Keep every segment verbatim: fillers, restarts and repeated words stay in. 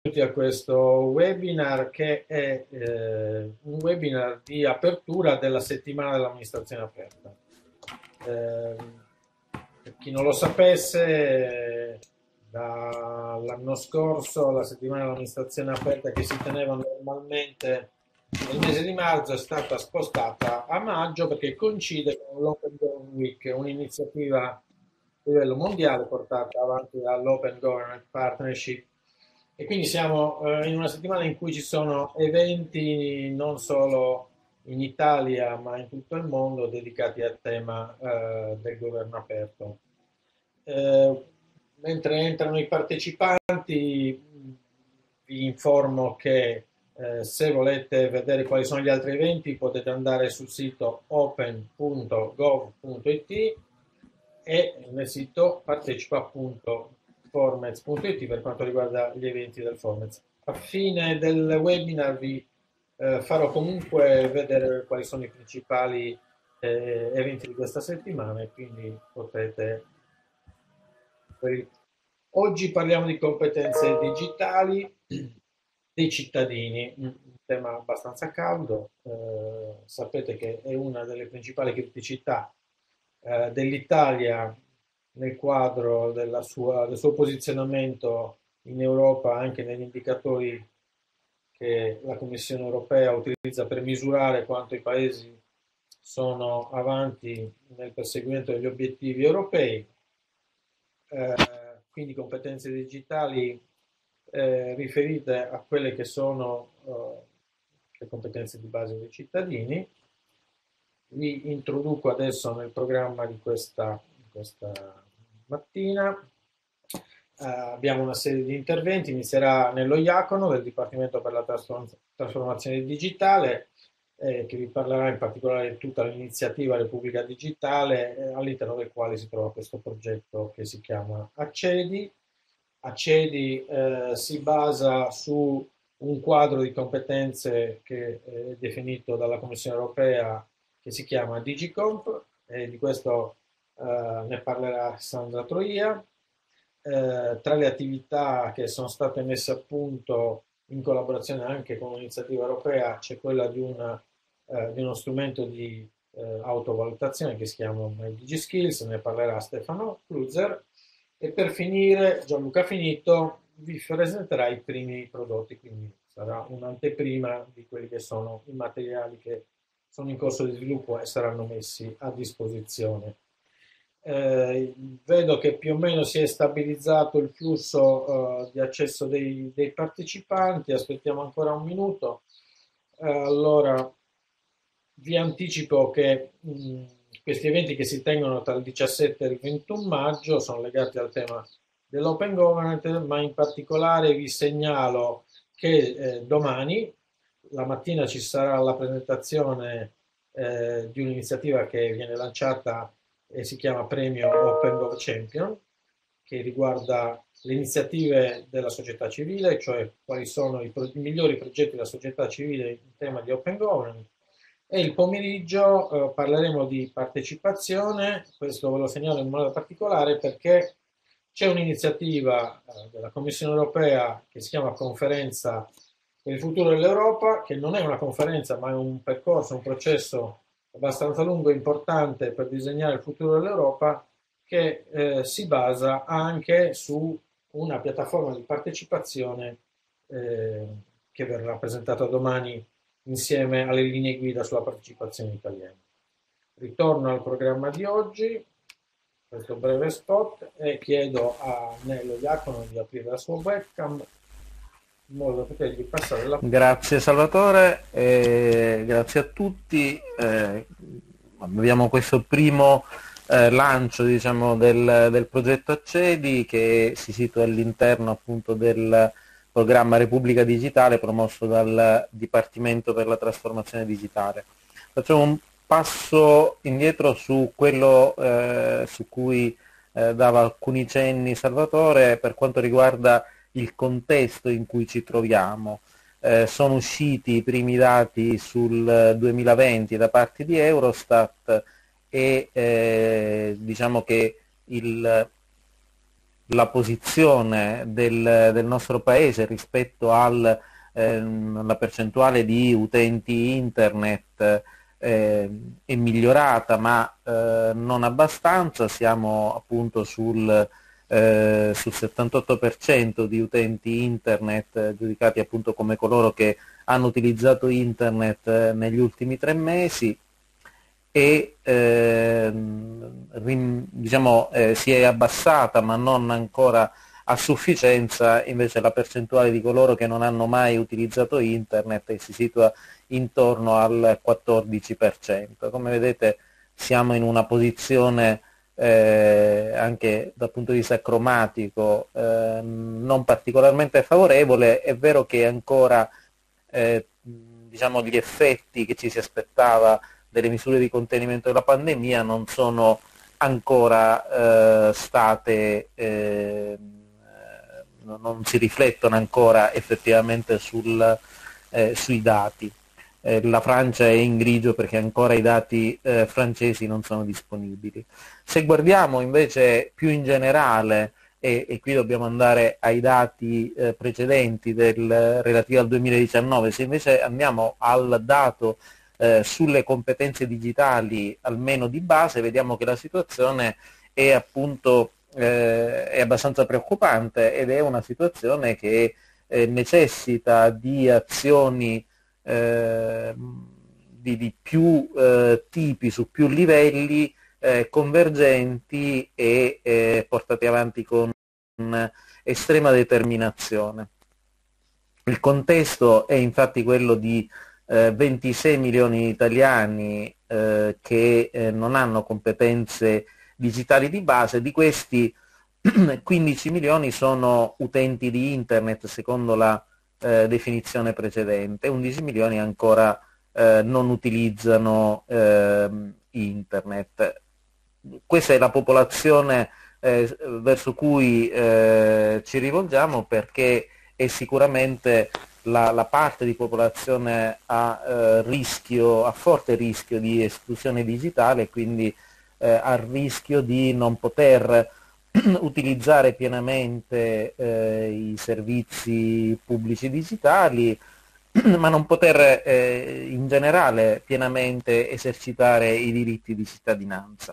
benvenuti a questo webinar che è eh, un webinar di apertura della settimana dell'amministrazione aperta. Eh, per chi non lo sapesse, eh, dall'anno scorso la settimana dell'amministrazione aperta che si teneva normalmente nel mese di marzo è stata spostata a maggio perché coincide con l'Open Government Week, un'iniziativa a livello mondiale portata avanti dall'Open Government Partnership. E quindi siamo eh, in una settimana in cui ci sono eventi non solo in Italia ma in tutto il mondo dedicati al tema eh, del governo aperto. Eh, mentre entrano i partecipanti, vi informo che eh, se volete vedere quali sono gli altri eventi potete andare sul sito open punto gov punto it e nel sito partecipa punto formez punto it per quanto riguarda gli eventi del Formez. A fine del webinar vi eh, farò comunque vedere quali sono i principali eh, eventi di questa settimana e quindi potrete... Oggi parliamo di competenze digitali dei cittadini, un tema abbastanza caldo. Eh, sapete che è una delle principali criticità eh, dell'Italia nel quadro della sua, del suo posizionamento in Europa, anche negli indicatori che la Commissione europea utilizza per misurare quanto i paesi sono avanti nel perseguimento degli obiettivi europei. Eh, quindi competenze digitali eh, riferite a quelle che sono eh, le competenze di base dei cittadini. Vi introduco adesso nel programma di questa, di questa mattina. Uh, abbiamo una serie di interventi, inizierà Nello Iacono del Dipartimento per la Trasformazione Digitale, eh, che vi parlerà in particolare di tutta l'iniziativa Repubblica Digitale, eh, all'interno del quale si trova questo progetto che si chiama Accedi. Accedi eh, si basa su un quadro di competenze che è definito dalla Commissione Europea che si chiama DigiComp, e di questo eh, ne parlerà Sandra Troia. Eh, tra le attività che sono state messe a punto in collaborazione anche con un'iniziativa europea c'è quella di, una, eh, di uno strumento di eh, autovalutazione che si chiama DigiSkills, ne parlerà Stefano Kluzer, e per finire Gianluca Finito vi presenterà i primi prodotti, quindi sarà un'anteprima di quelli che sono i materiali che sono in corso di sviluppo e saranno messi a disposizione. Eh, vedo che più o meno si è stabilizzato il flusso eh, di accesso dei, dei partecipanti, aspettiamo ancora un minuto. Eh, allora, vi anticipo che mh, questi eventi che si tengono tra il diciassette e il ventuno maggio sono legati al tema dell'Open Government, ma in particolare vi segnalo che eh, domani, la mattina, ci sarà la presentazione eh, di un'iniziativa che viene lanciata e si chiama Premio Open Gov Champion, che riguarda le iniziative della società civile, cioè quali sono i, pro- i migliori progetti della società civile in tema di Open Government. E il pomeriggio eh, parleremo di partecipazione, questo ve lo segnalo in modo particolare perché c'è un'iniziativa eh, della Commissione Europea che si chiama Conferenza per il futuro dell'Europa, che non è una conferenza ma è un percorso, un processo abbastanza lungo e importante per disegnare il futuro dell'Europa, che eh, si basa anche su una piattaforma di partecipazione eh, che verrà presentata domani insieme alle linee guida sulla partecipazione italiana. Ritorno al programma di oggi, questo breve spot, e chiedo a Nello Iacono di aprire la sua webcam in modo da potergli passare la... Grazie Salvatore, e grazie a tutti. Eh, abbiamo questo primo eh, lancio, diciamo, del, del progetto Accedi, che si situa all'interno appunto del programma Repubblica Digitale promosso dal Dipartimento per la Trasformazione Digitale. Facciamo un passo indietro su quello eh, su cui eh, dava alcuni cenni Salvatore per quanto riguarda il contesto in cui ci troviamo. Eh, sono usciti i primi dati sul duemilaventi da parte di Eurostat e eh, diciamo che il la posizione del, del nostro paese rispetto al, ehm, alla percentuale di utenti internet eh, è migliorata, ma eh, non abbastanza. Siamo appunto sul, eh, sul settantotto per cento di utenti internet eh, giudicati appunto come coloro che hanno utilizzato internet eh, negli ultimi tre mesi e eh, rim, diciamo, eh, si è abbassata, ma non ancora a sufficienza, invece la percentuale di coloro che non hanno mai utilizzato internet e si situa intorno al quattordici per cento. Come vedete siamo in una posizione eh, anche dal punto di vista cromatico eh, non particolarmente favorevole. È vero che ancora eh, diciamo, gli effetti che ci si aspettava delle misure di contenimento della pandemia non sono ancora eh, state, eh, non si riflettono ancora effettivamente sul, eh, sui dati. Eh, la Francia è in grigio perché ancora i dati eh, francesi non sono disponibili. Se guardiamo invece più in generale, e, e qui dobbiamo andare ai dati eh, precedenti del, relativi al duemiladiciannove, se invece andiamo al dato eh, sulle competenze digitali almeno di base, vediamo che la situazione è appunto eh, è abbastanza preoccupante ed è una situazione che eh, necessita di azioni eh, di, di più eh, tipi, su più livelli, eh, convergenti e eh, portate avanti con estrema determinazione. Il contesto è infatti quello di eh, ventisei milioni di italiani eh, che eh, non hanno competenze digitali di base. Di questi quindici milioni sono utenti di internet secondo la eh, definizione precedente, undici milioni ancora eh, non utilizzano eh, internet. Questa è la popolazione eh, verso cui eh, ci rivolgiamo, perché è sicuramente la, la parte di popolazione a eh, rischio, a forte rischio di esclusione digitale, e quindi eh, a rischio di non poter utilizzare pienamente eh, i servizi pubblici digitali, ma non poter eh, in generale pienamente esercitare i diritti di cittadinanza.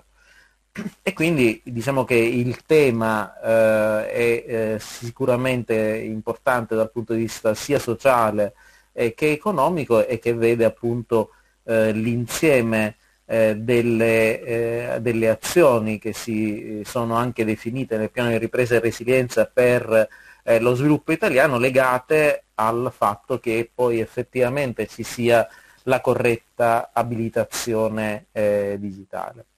E quindi diciamo che il tema eh, è eh, sicuramente importante dal punto di vista sia sociale eh, che economico, e che vede appunto eh, l'insieme eh, delle, eh, delle azioni che si sono anche definite nel piano di ripresa e resilienza per eh, lo sviluppo italiano, legate al fatto che poi effettivamente ci sia la corretta abilitazione eh, digitale.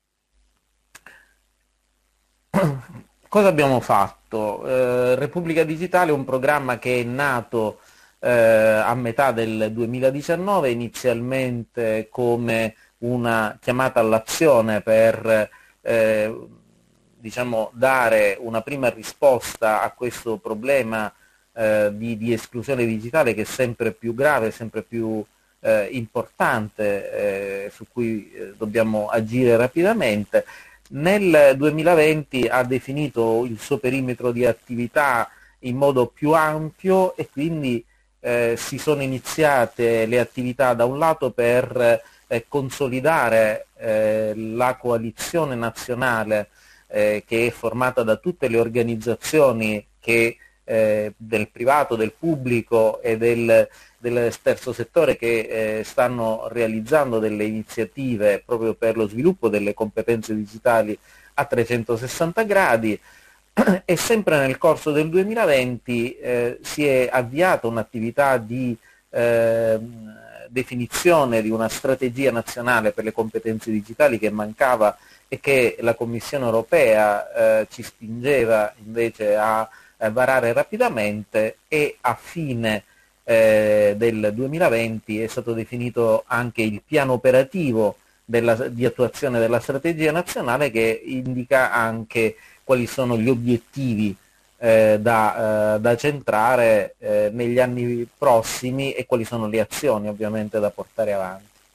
Cosa abbiamo fatto? Eh, Repubblica Digitale è un programma che è nato eh, a metà del duemiladiciannove, inizialmente come una chiamata all'azione per eh, diciamo, dare una prima risposta a questo problema eh, di, di esclusione digitale, che è sempre più grave, sempre più eh, importante, eh, su cui eh, dobbiamo agire rapidamente. Nel duemilaventi ha definito il suo perimetro di attività in modo più ampio, e quindi eh, si sono iniziate le attività da un lato per eh, consolidare eh, la coalizione nazionale eh, che è formata da tutte le organizzazioni che, eh, del privato, del pubblico e del, del terzo settore, che eh, stanno realizzando delle iniziative proprio per lo sviluppo delle competenze digitali a trecentosessanta gradi, e sempre nel corso del duemilaventi eh, si è avviata un'attività di eh, definizione di una strategia nazionale per le competenze digitali che mancava e che la Commissione europea eh, ci spingeva invece a, a varare rapidamente, e a fine Eh, del duemilaventi è stato definito anche il piano operativo della, di attuazione della strategia nazionale, che indica anche quali sono gli obiettivi eh, da, eh, da centrare eh, negli anni prossimi, e quali sono le azioni ovviamente da portare avanti.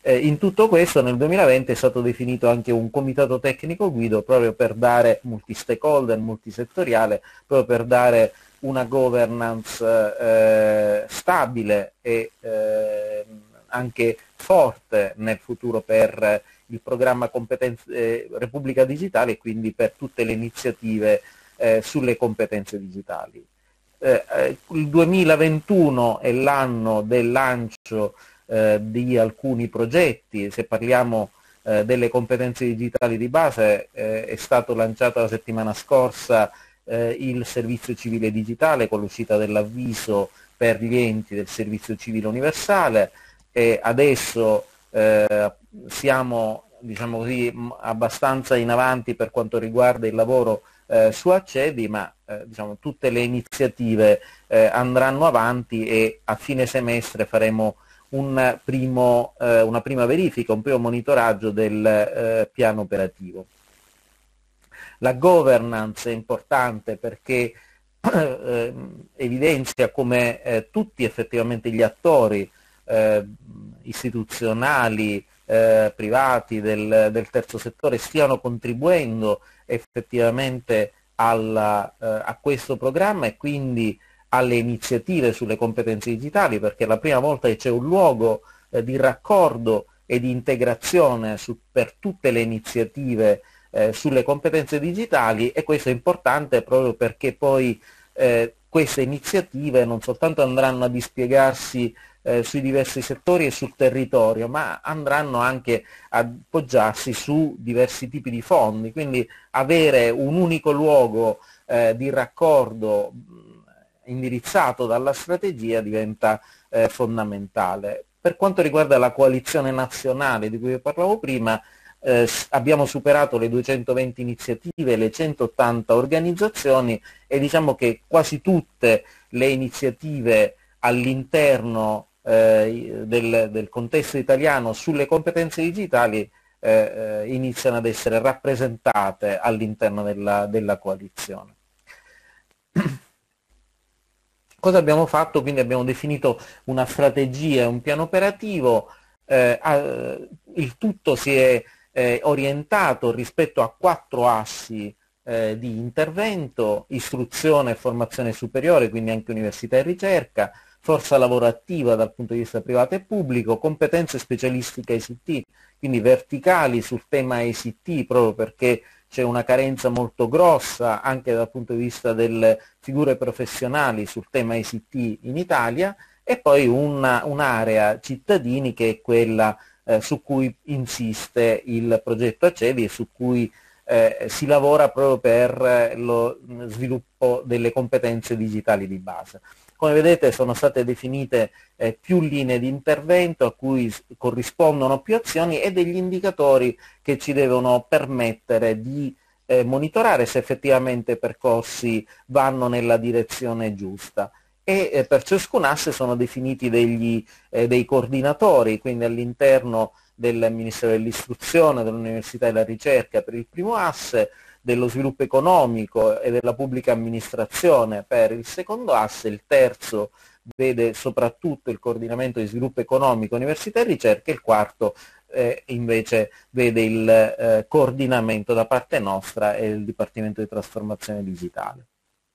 Eh, in tutto questo nel duemilaventi è stato definito anche un comitato tecnico guido proprio per dare multi-stakeholder, multisettoriale, proprio per dare una governance eh, stabile e eh, anche forte nel futuro per il programma Competenze, eh, Repubblica Digitale e quindi per tutte le iniziative eh, sulle competenze digitali. Eh, il duemilaventuno è l'anno del lancio eh, di alcuni progetti. Se parliamo eh, delle competenze digitali di base, eh, è stato lanciato la settimana scorsa eh, il servizio civile digitale con l'uscita dell'avviso per gli enti del servizio civile universale e adesso eh, siamo, diciamo così, abbastanza in avanti per quanto riguarda il lavoro eh, su Accedi, ma eh, diciamo, tutte le iniziative eh, andranno avanti e a fine semestre faremo un primo, eh, una prima verifica, un primo monitoraggio del eh, piano operativo. La governance è importante perché eh, evidenzia come eh, tutti effettivamente gli attori eh, istituzionali, eh, privati del, del terzo settore stiano contribuendo effettivamente alla, eh, a questo programma e quindi alle iniziative sulle competenze digitali, perché è la prima volta che c'è un luogo eh, di raccordo e di integrazione su, per tutte le iniziative eh, sulle competenze digitali, e questo è importante proprio perché poi eh, queste iniziative non soltanto andranno a dispiegarsi eh, sui diversi settori e sul territorio, ma andranno anche a appoggiarsi su diversi tipi di fondi, quindi avere un unico luogo eh, di raccordo indirizzato dalla strategia diventa eh, fondamentale. Per quanto riguarda la coalizione nazionale di cui parlavo prima, eh, abbiamo superato le duecentoventi iniziative, le centottanta organizzazioni e diciamo che quasi tutte le iniziative all'interno eh, del, del contesto italiano sulle competenze digitali eh, eh, iniziano ad essere rappresentate all'interno della, della coalizione. Cosa abbiamo fatto? Quindi abbiamo definito una strategia, un piano operativo, eh, il tutto si è eh, orientato rispetto a quattro assi eh, di intervento: istruzione e formazione superiore, quindi anche università e ricerca, forza lavorativa dal punto di vista privato e pubblico, competenze specialistiche I C T, quindi verticali sul tema I C T proprio perché c'è una carenza molto grossa anche dal punto di vista delle figure professionali sul tema I C T in Italia, e poi un'area cittadini che è quella eh, su cui insiste il progetto Accedi e su cui eh, si lavora proprio per lo sviluppo delle competenze digitali di base. Come vedete sono state definite eh, più linee di intervento a cui corrispondono più azioni e degli indicatori che ci devono permettere di eh, monitorare se effettivamente i percorsi vanno nella direzione giusta. E eh, per ciascun asse sono definiti degli, eh, dei coordinatori, quindi all'interno del Ministero dell'Istruzione, dell'Università e della Ricerca per il primo asse, dello sviluppo economico e della pubblica amministrazione per il secondo asse. Il terzo vede soprattutto il coordinamento di sviluppo economico, università e ricerca, e il quarto eh, invece vede il eh, coordinamento da parte nostra e il Dipartimento di Trasformazione Digitale.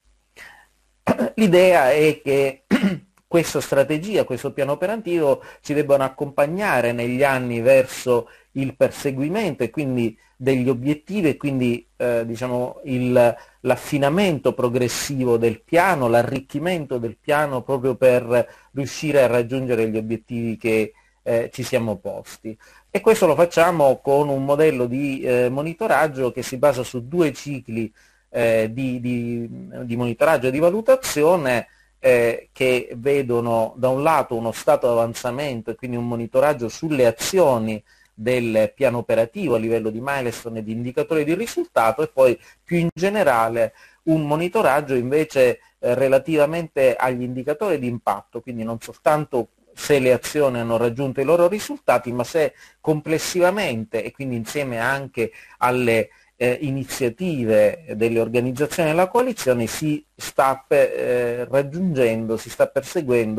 L'idea è che questa strategia, questo piano operativo ci debbano accompagnare negli anni verso il perseguimento e quindi degli obiettivi e quindi eh, diciamo l'affinamento progressivo del piano, l'arricchimento del piano proprio per riuscire a raggiungere gli obiettivi che eh, ci siamo posti. E questo lo facciamo con un modello di eh, monitoraggio che si basa su due cicli eh, di, di, di monitoraggio e di valutazione eh, che vedono da un lato uno stato di avanzamento e quindi un monitoraggio sulle azioni del piano operativo a livello di milestone e di indicatori di risultato, e poi più in generale un monitoraggio invece eh, relativamente agli indicatori di impatto, quindi non soltanto se le azioni hanno raggiunto i loro risultati, ma se complessivamente e quindi insieme anche alle eh, iniziative delle organizzazioni della coalizione si sta per, eh, raggiungendo, si sta perseguendo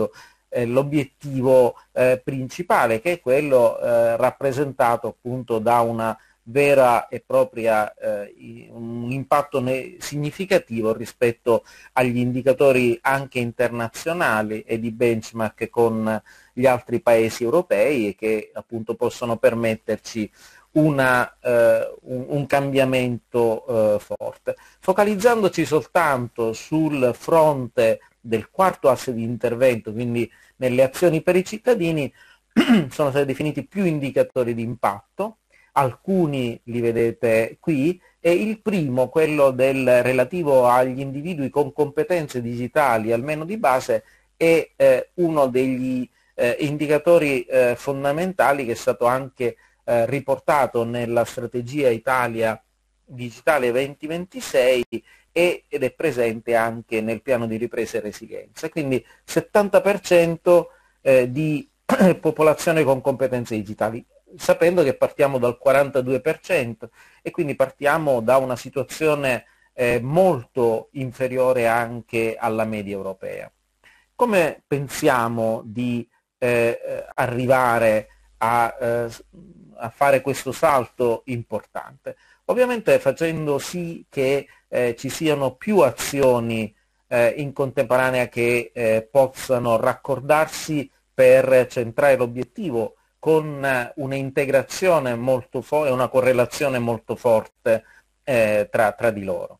eh, l'obiettivo eh, principale, che è quello eh, rappresentato appunto da una vera e propria eh, un impatto significativo rispetto agli indicatori anche internazionali e di benchmark con gli altri paesi europei, e che appunto possono permetterci una, eh, un, un cambiamento eh, forte. Focalizzandoci soltanto sul fronte del quarto asse di intervento, quindi nelle azioni per i cittadini, sono stati definiti più indicatori di impatto. Alcuni li vedete qui, e il primo, quello del relativo agli individui con competenze digitali almeno di base, è eh, uno degli eh, indicatori eh, fondamentali, che è stato anche eh, riportato nella strategia Italia Digitale duemilaventisei e, ed è presente anche nel piano di ripresa e resilienza. Quindi settanta per cento eh, di popolazione con competenze digitali, sapendo che partiamo dal quarantadue per cento, e quindi partiamo da una situazione eh, molto inferiore anche alla media europea. Come pensiamo di eh, arrivare a, eh, a fare questo salto importante? Ovviamente facendo sì che eh, ci siano più azioni eh, in contemporanea che eh, possano raccordarsi per centrare l'obiettivo, con un'integrazione molto forte e una correlazione molto forte eh, tra, tra di loro.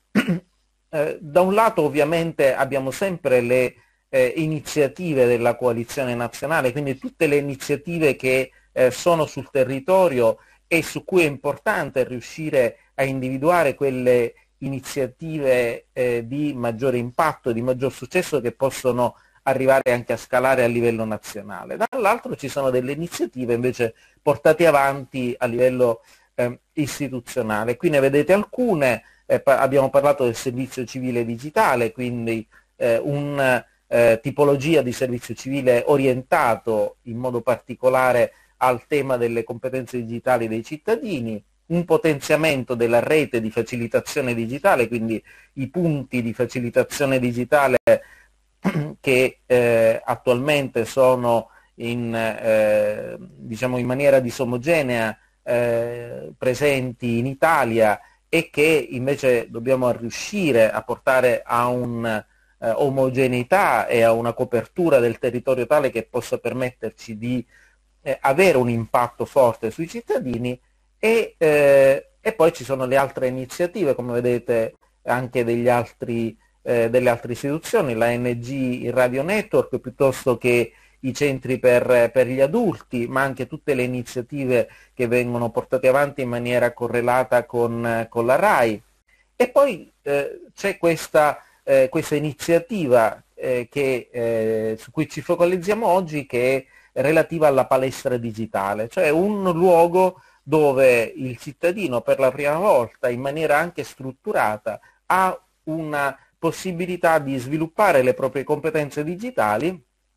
Eh, da un lato ovviamente abbiamo sempre le eh, iniziative della coalizione nazionale, quindi tutte le iniziative che eh, sono sul territorio e su cui è importante riuscire a individuare quelle iniziative eh, di maggiore impatto, di maggior successo, che possono arrivare anche a scalare a livello nazionale. Dall'altro ci sono delle iniziative invece portate avanti a livello eh, istituzionale. Qui ne vedete alcune, eh, pa- abbiamo parlato del servizio civile digitale, quindi eh, una eh, tipologia di servizio civile orientato in modo particolare al tema delle competenze digitali dei cittadini, un potenziamento della rete di facilitazione digitale, quindi i punti di facilitazione digitale che eh, attualmente sono in, eh, diciamo in maniera disomogenea eh, presenti in Italia, e che invece dobbiamo riuscire a portare a un'omogeneità eh, e a una copertura del territorio tale che possa permetterci di eh, avere un impatto forte sui cittadini. E, eh, e poi ci sono le altre iniziative, come vedete anche degli altri Eh, delle altre istituzioni, la N G, il Radio Network, piuttosto che i centri per, per gli adulti, ma anche tutte le iniziative che vengono portate avanti in maniera correlata con, con la RAI. E poi eh, c'è questa, eh, questa iniziativa eh, che, eh, su cui ci focalizziamo oggi, che è relativa alla palestra digitale, cioè un luogo dove il cittadino per la prima volta, in maniera anche strutturata, ha una possibilità di sviluppare le proprie competenze digitali,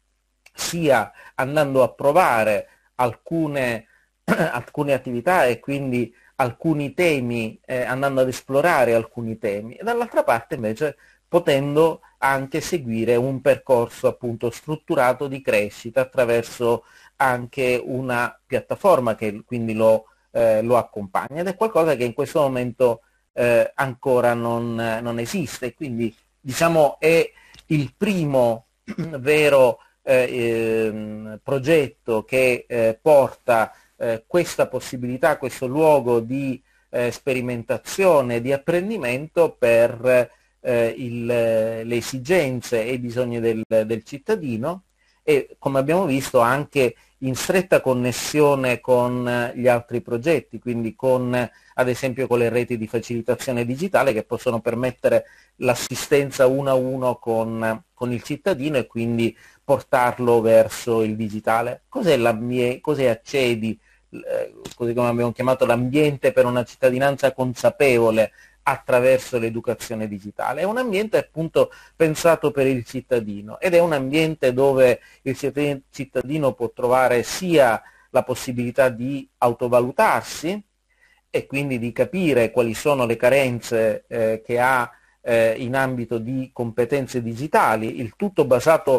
sia andando a provare alcune, alcune attività e quindi alcuni temi, eh, andando ad esplorare alcuni temi, e dall'altra parte invece potendo anche seguire un percorso appunto strutturato di crescita attraverso anche una piattaforma che quindi lo, eh, lo accompagna, ed è qualcosa che in questo momento Eh, ancora non, non esiste. Quindi diciamo è il primo vero eh, eh, progetto che eh, porta eh, questa possibilità, questo luogo di eh, sperimentazione, di apprendimento per eh, il, le esigenze e i bisogni del, del cittadino, e come abbiamo visto anche in stretta connessione con gli altri progetti, quindi con ad esempio con le reti di facilitazione digitale, che possono permettere l'assistenza uno a uno con, con il cittadino e quindi portarlo verso il digitale. Cos'è, cos'è Accedi, eh, così come abbiamo chiamato l'ambiente per una cittadinanza consapevole attraverso l'educazione digitale? È un ambiente appunto pensato per il cittadino, ed è un ambiente dove il cittadino può trovare sia la possibilità di autovalutarsi e quindi di capire quali sono le carenze eh, che ha eh, in ambito di competenze digitali, il tutto basato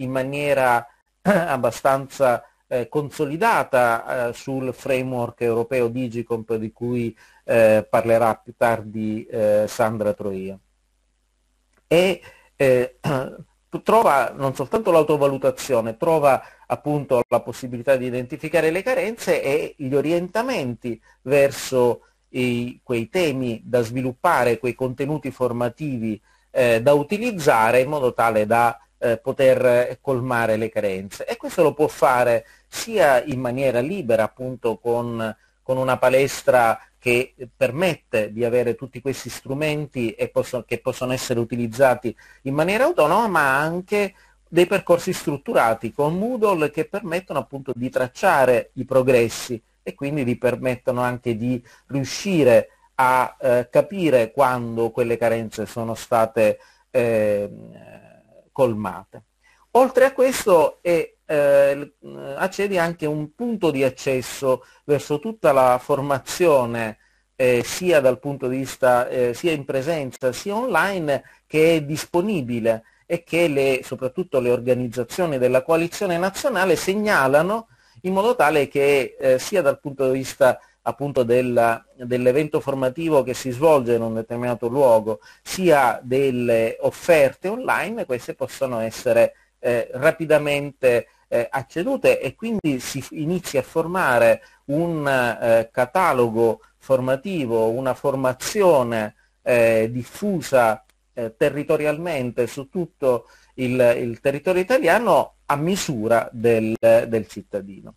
in maniera abbastanza eh, consolidata eh, sul framework europeo Digicomp di cui eh, parlerà più tardi eh, Sandra Troia. E eh, trova non soltanto l'autovalutazione, trova appunto la possibilità di identificare le carenze e gli orientamenti verso i, quei temi da sviluppare, quei contenuti formativi eh, da utilizzare in modo tale da eh, poter colmare le carenze. E questo lo può fare sia in maniera libera, appunto con, con una palestra che permette di avere tutti questi strumenti e possono, che possono essere utilizzati in maniera autonoma, ma anche dei percorsi strutturati con Moodle che permettono appunto di tracciare i progressi e quindi vi permettono anche di riuscire a eh, capire quando quelle carenze sono state eh, colmate. Oltre a questo è eh, Accedi anche un punto di accesso verso tutta la formazione eh, sia dal punto di vista eh, sia in presenza sia online che è disponibile e che le, soprattutto le organizzazioni della coalizione nazionale segnalano in modo tale che eh, sia dal punto di vista appunto del, dell'evento formativo che si svolge in un determinato luogo, sia delle offerte online, queste possono essere eh, rapidamente eh, accedute e quindi si inizia a formare un eh, catalogo formativo, una formazione eh, diffusa eh, territorialmente su tutto il, il territorio italiano a misura del, del cittadino.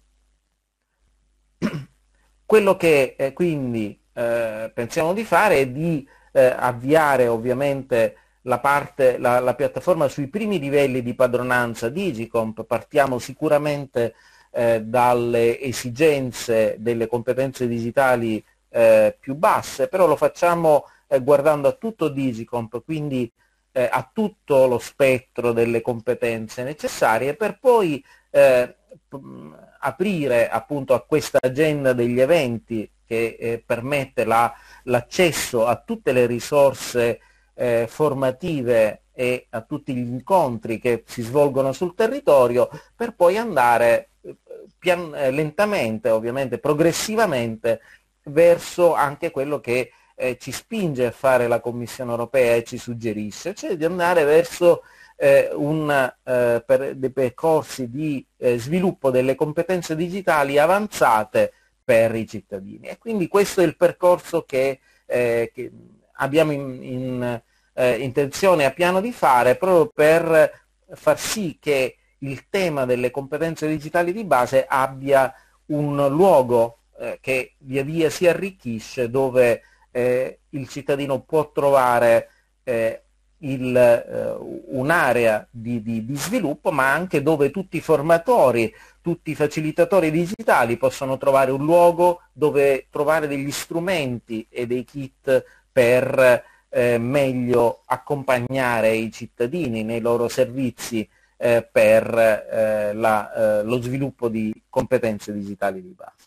Quello che eh, quindi eh, pensiamo di fare è di eh, avviare ovviamente la, parte, la, la piattaforma sui primi livelli di padronanza Digicomp. Partiamo sicuramente eh, dalle esigenze delle competenze digitali eh, più basse, però lo facciamo eh, guardando a tutto Digicomp, quindi eh, a tutto lo spettro delle competenze necessarie per poi eh, aprire appunto a questa agenda degli eventi che eh, permette l'accesso a tutte le risorse eh, formative e a tutti gli incontri che si svolgono sul territorio per poi andare eh, pian, eh, lentamente, ovviamente progressivamente, verso anche quello che eh, ci spinge a fare la Commissione europea e ci suggerisce, cioè di andare verso Eh, un, eh, per dei percorsi di eh, sviluppo delle competenze digitali avanzate per i cittadini. E quindi questo è il percorso che, eh, che abbiamo in, in eh, intenzione a piano di fare proprio per far sì che il tema delle competenze digitali di base abbia un luogo eh, che via via si arricchisce, dove eh, il cittadino può trovare eh, Uh, un'area di, di, di sviluppo, ma anche dove tutti i formatori, tutti i facilitatori digitali possono trovare un luogo dove trovare degli strumenti e dei kit per eh, meglio accompagnare i cittadini nei loro servizi eh, per eh, la, eh, lo sviluppo di competenze digitali di base.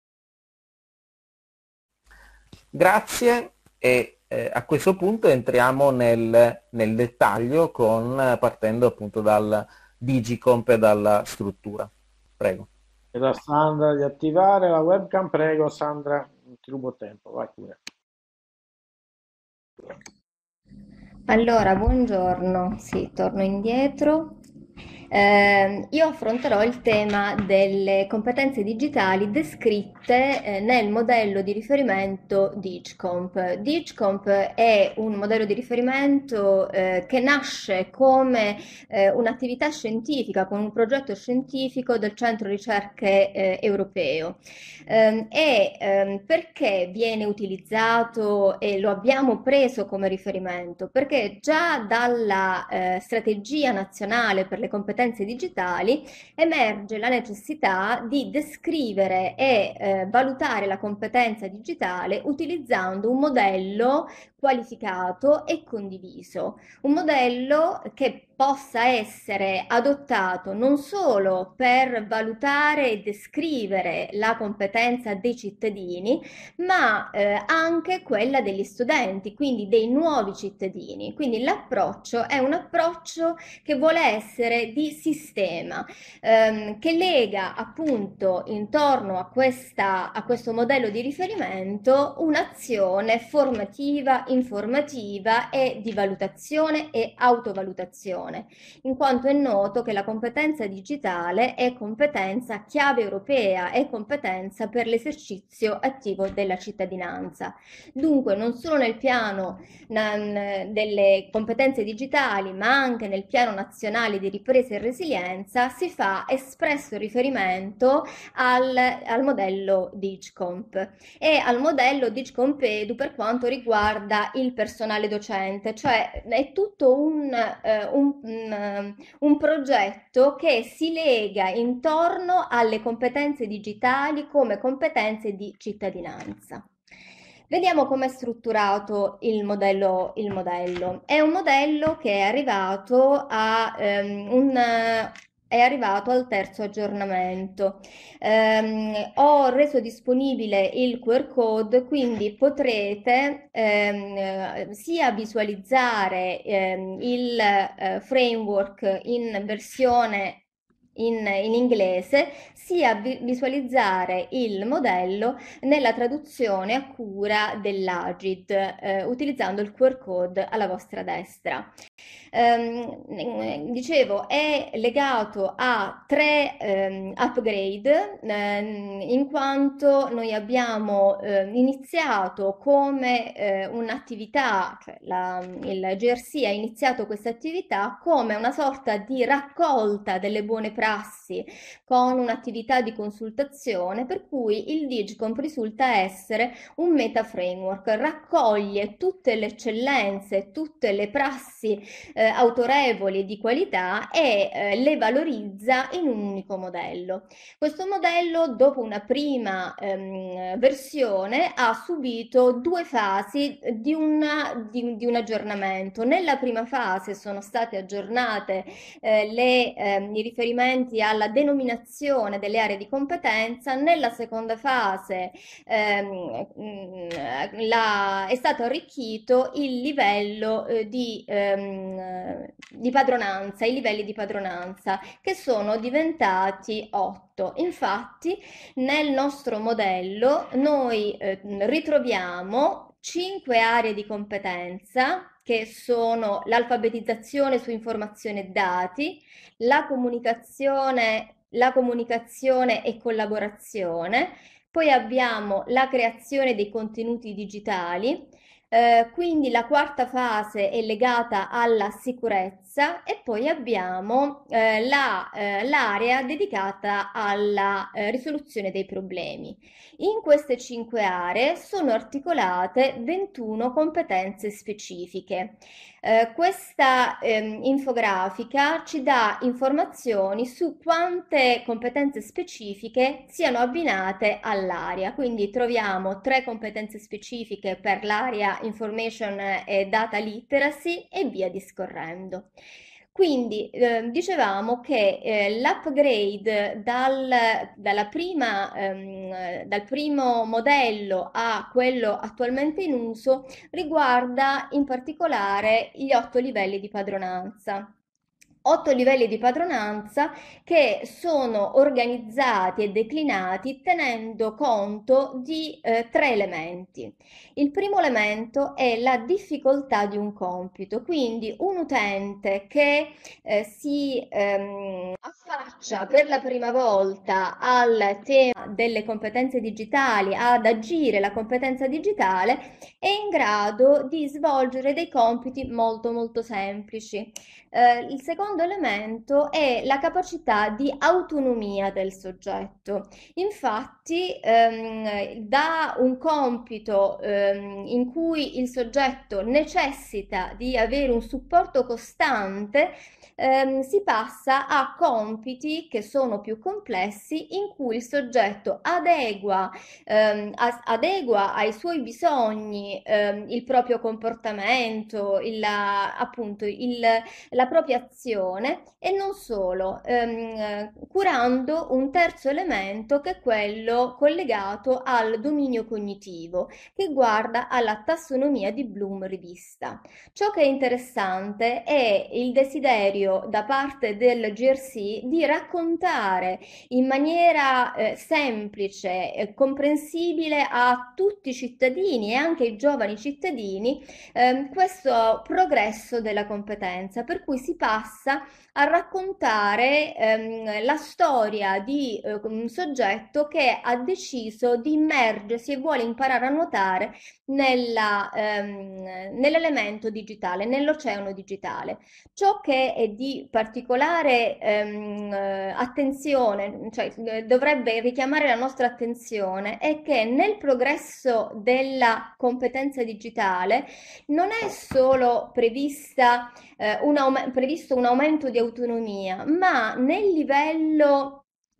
Grazie e Eh, a questo punto entriamo nel, nel dettaglio con, partendo appunto dal Digicomp e dalla struttura. Prego. Chiedo a Sandra di attivare la webcam, prego Sandra, non ti rubo tempo, vai pure. Allora, buongiorno, sì, torno indietro. Eh, io affronterò il tema delle competenze digitali descritte eh, nel modello di riferimento DigComp. DigComp è un modello di riferimento eh, che nasce come eh, un'attività scientifica, con un progetto scientifico del Centro Ricerche eh, Europeo. Eh, e ehm, perché viene utilizzato e lo abbiamo preso come riferimento? Perché già dalla eh, strategia nazionale per le competenze digitali emerge la necessità di descrivere e eh, valutare la competenza digitale utilizzando un modello qualificato e condiviso, un modello che possa essere adottato non solo per valutare e descrivere la competenza dei cittadini, ma eh, anche quella degli studenti, quindi dei nuovi cittadini. Quindi l'approccio è un approccio che vuole essere di sistema, ehm, che lega appunto intorno a, questa, a questo modello di riferimento un'azione formativa, informativa e di valutazione e autovalutazione, in quanto è noto che la competenza digitale è competenza chiave europea, è competenza per l'esercizio attivo della cittadinanza. Dunque non solo nel piano delle competenze digitali, ma anche nel piano nazionale di ripresa e resilienza si fa espresso riferimento al, al modello DigComp e al modello DigComp Edu per quanto riguarda il personale docente, cioè è tutto un, uh, un, un, un progetto che si lega intorno alle competenze digitali come competenze di cittadinanza. Vediamo come è strutturato il modello, il modello. È un modello che è arrivato a um, un... è arrivato al terzo aggiornamento. Um, ho reso disponibile il Q R code, quindi potrete um, sia visualizzare um, il uh, framework in versione In, in inglese, sia vi visualizzare il modello nella traduzione a cura dell'Agid, eh, utilizzando il Q R code alla vostra destra. Um, dicevo, è legato a tre um, upgrade, um, in quanto noi abbiamo uh, iniziato come uh, un'attività, cioè la, il G R C ha iniziato questa attività come una sorta di raccolta delle buone prassi con un'attività di consultazione, per cui il DigComp risulta essere un meta framework, raccoglie tutte le eccellenze, tutte le prassi eh, autorevoli e di qualità e eh, le valorizza in un unico modello. Questo modello, dopo una prima ehm, versione, ha subito due fasi di, una, di, di un aggiornamento. Nella prima fase sono state aggiornate eh, le, ehm, i riferimenti alla denominazione delle aree di competenza. Nella seconda fase ehm, la, è stato arricchito il livello eh, di, ehm, di padronanza, i livelli di padronanza, che sono diventati otto. Infatti nel nostro modello noi eh, ritroviamo cinque aree di competenza, che sono l'alfabetizzazione su informazione e dati, la comunicazione, la comunicazione e collaborazione, poi abbiamo la creazione dei contenuti digitali, eh, quindi la quarta fase è legata alla sicurezza e poi abbiamo eh, la, eh, l'area dedicata alla eh, risoluzione dei problemi. In queste cinque aree sono articolate ventuno competenze specifiche. Eh, questa ehm, infografica ci dà informazioni su quante competenze specifiche siano abbinate all'area, quindi troviamo tre competenze specifiche per l'area Information e Data Literacy e via discorrendo. Quindi eh, dicevamo che eh, l'upgrade dal, dalla prima, ehm, dal primo modello a quello attualmente in uso riguarda in particolare gli otto livelli di padronanza. Otto livelli di padronanza che sono organizzati e declinati tenendo conto di eh, tre elementi. Il primo elemento è la difficoltà di un compito, quindi un utente che eh, si ehm, affaccia per la prima volta al tema delle competenze digitali, ad agire la competenza digitale, è in grado di svolgere dei compiti molto molto semplici. Eh, il secondo secondo elemento è la capacità di autonomia del soggetto. Infatti, ehm, da un compito ehm, in cui il soggetto necessita di avere un supporto costante, ehm, si passa a compiti che sono più complessi, in cui il soggetto adegua, ehm, as- adegua ai suoi bisogni ehm, il proprio comportamento, il, appunto il, la propria azione, e non solo, ehm, curando un terzo elemento, che è quello collegato al dominio cognitivo, che guarda alla tassonomia di Bloom rivista. Ciò che è interessante è il desiderio da parte del G R C di raccontare in maniera eh, semplice e comprensibile a tutti i cittadini e anche ai giovani cittadini eh, questo progresso della competenza, per cui si passa a raccontare ehm, la storia di eh, un soggetto che ha deciso di immergersi e vuole imparare a nuotare nella, ehm, nell'elemento digitale, nell'oceano digitale. Ciò che è di particolare ehm, eh, attenzione, cioè eh, dovrebbe richiamare la nostra attenzione, è che nel progresso della competenza digitale non è solo prevista, eh, un aum- previsto un aumento di autonomia, ma nel livello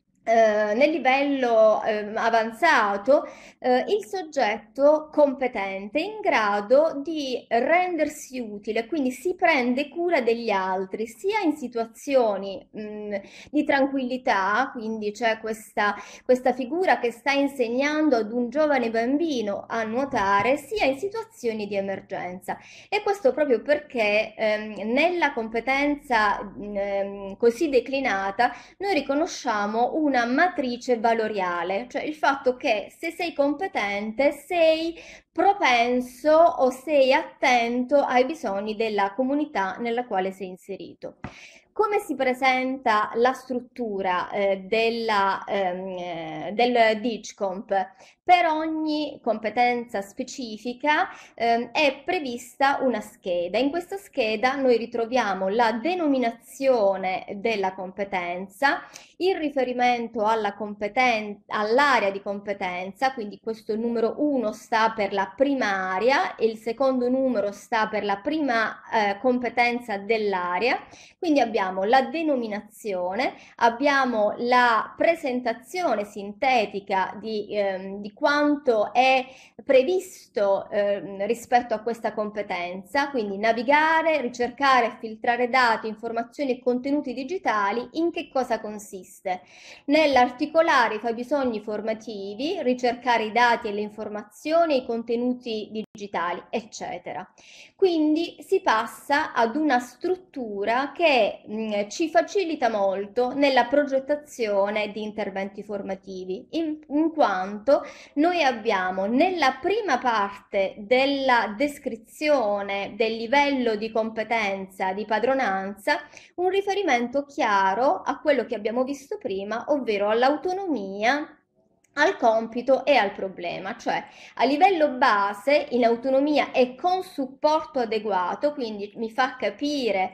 eh, nel livello eh, avanzato, eh, il soggetto competente è in grado di rendersi utile, quindi si prende cura degli altri, sia in situazioni mh, di tranquillità, quindi c'è questa, questa figura che sta insegnando ad un giovane bambino a nuotare, sia in situazioni di emergenza. E questo proprio perché ehm, nella competenza ehm, così declinata noi riconosciamo una matrice valoriale, cioè il fatto che se sei competente sei propenso o sei attento ai bisogni della comunità nella quale sei inserito. Come si presenta la struttura eh, della, ehm, eh, del DIGCOMP? Per ogni competenza specifica ehm, è prevista una scheda. In questa scheda noi ritroviamo la denominazione della competenza, il riferimento alla competen- all'area di competenza, quindi questo numero uno sta per la primaria e il secondo numero sta per la prima eh, competenza dell'area. Quindi abbiamo la denominazione, abbiamo la presentazione sintetica di, ehm, di quanto è previsto eh, rispetto a questa competenza, quindi navigare, ricercare, filtrare dati, informazioni e contenuti digitali. In che cosa consiste? Nell'articolare i fabbisogni formativi, ricercare i dati e le informazioni, i contenuti digitali, eccetera. Quindi si passa ad una struttura che mh, ci facilita molto nella progettazione di interventi formativi, in, in quanto noi abbiamo nella prima parte della descrizione del livello di competenza, di padronanza, un riferimento chiaro a quello che abbiamo visto prima, ovvero all'autonomia, al compito e al problema, cioè a livello base in autonomia e con supporto adeguato, quindi mi fa capire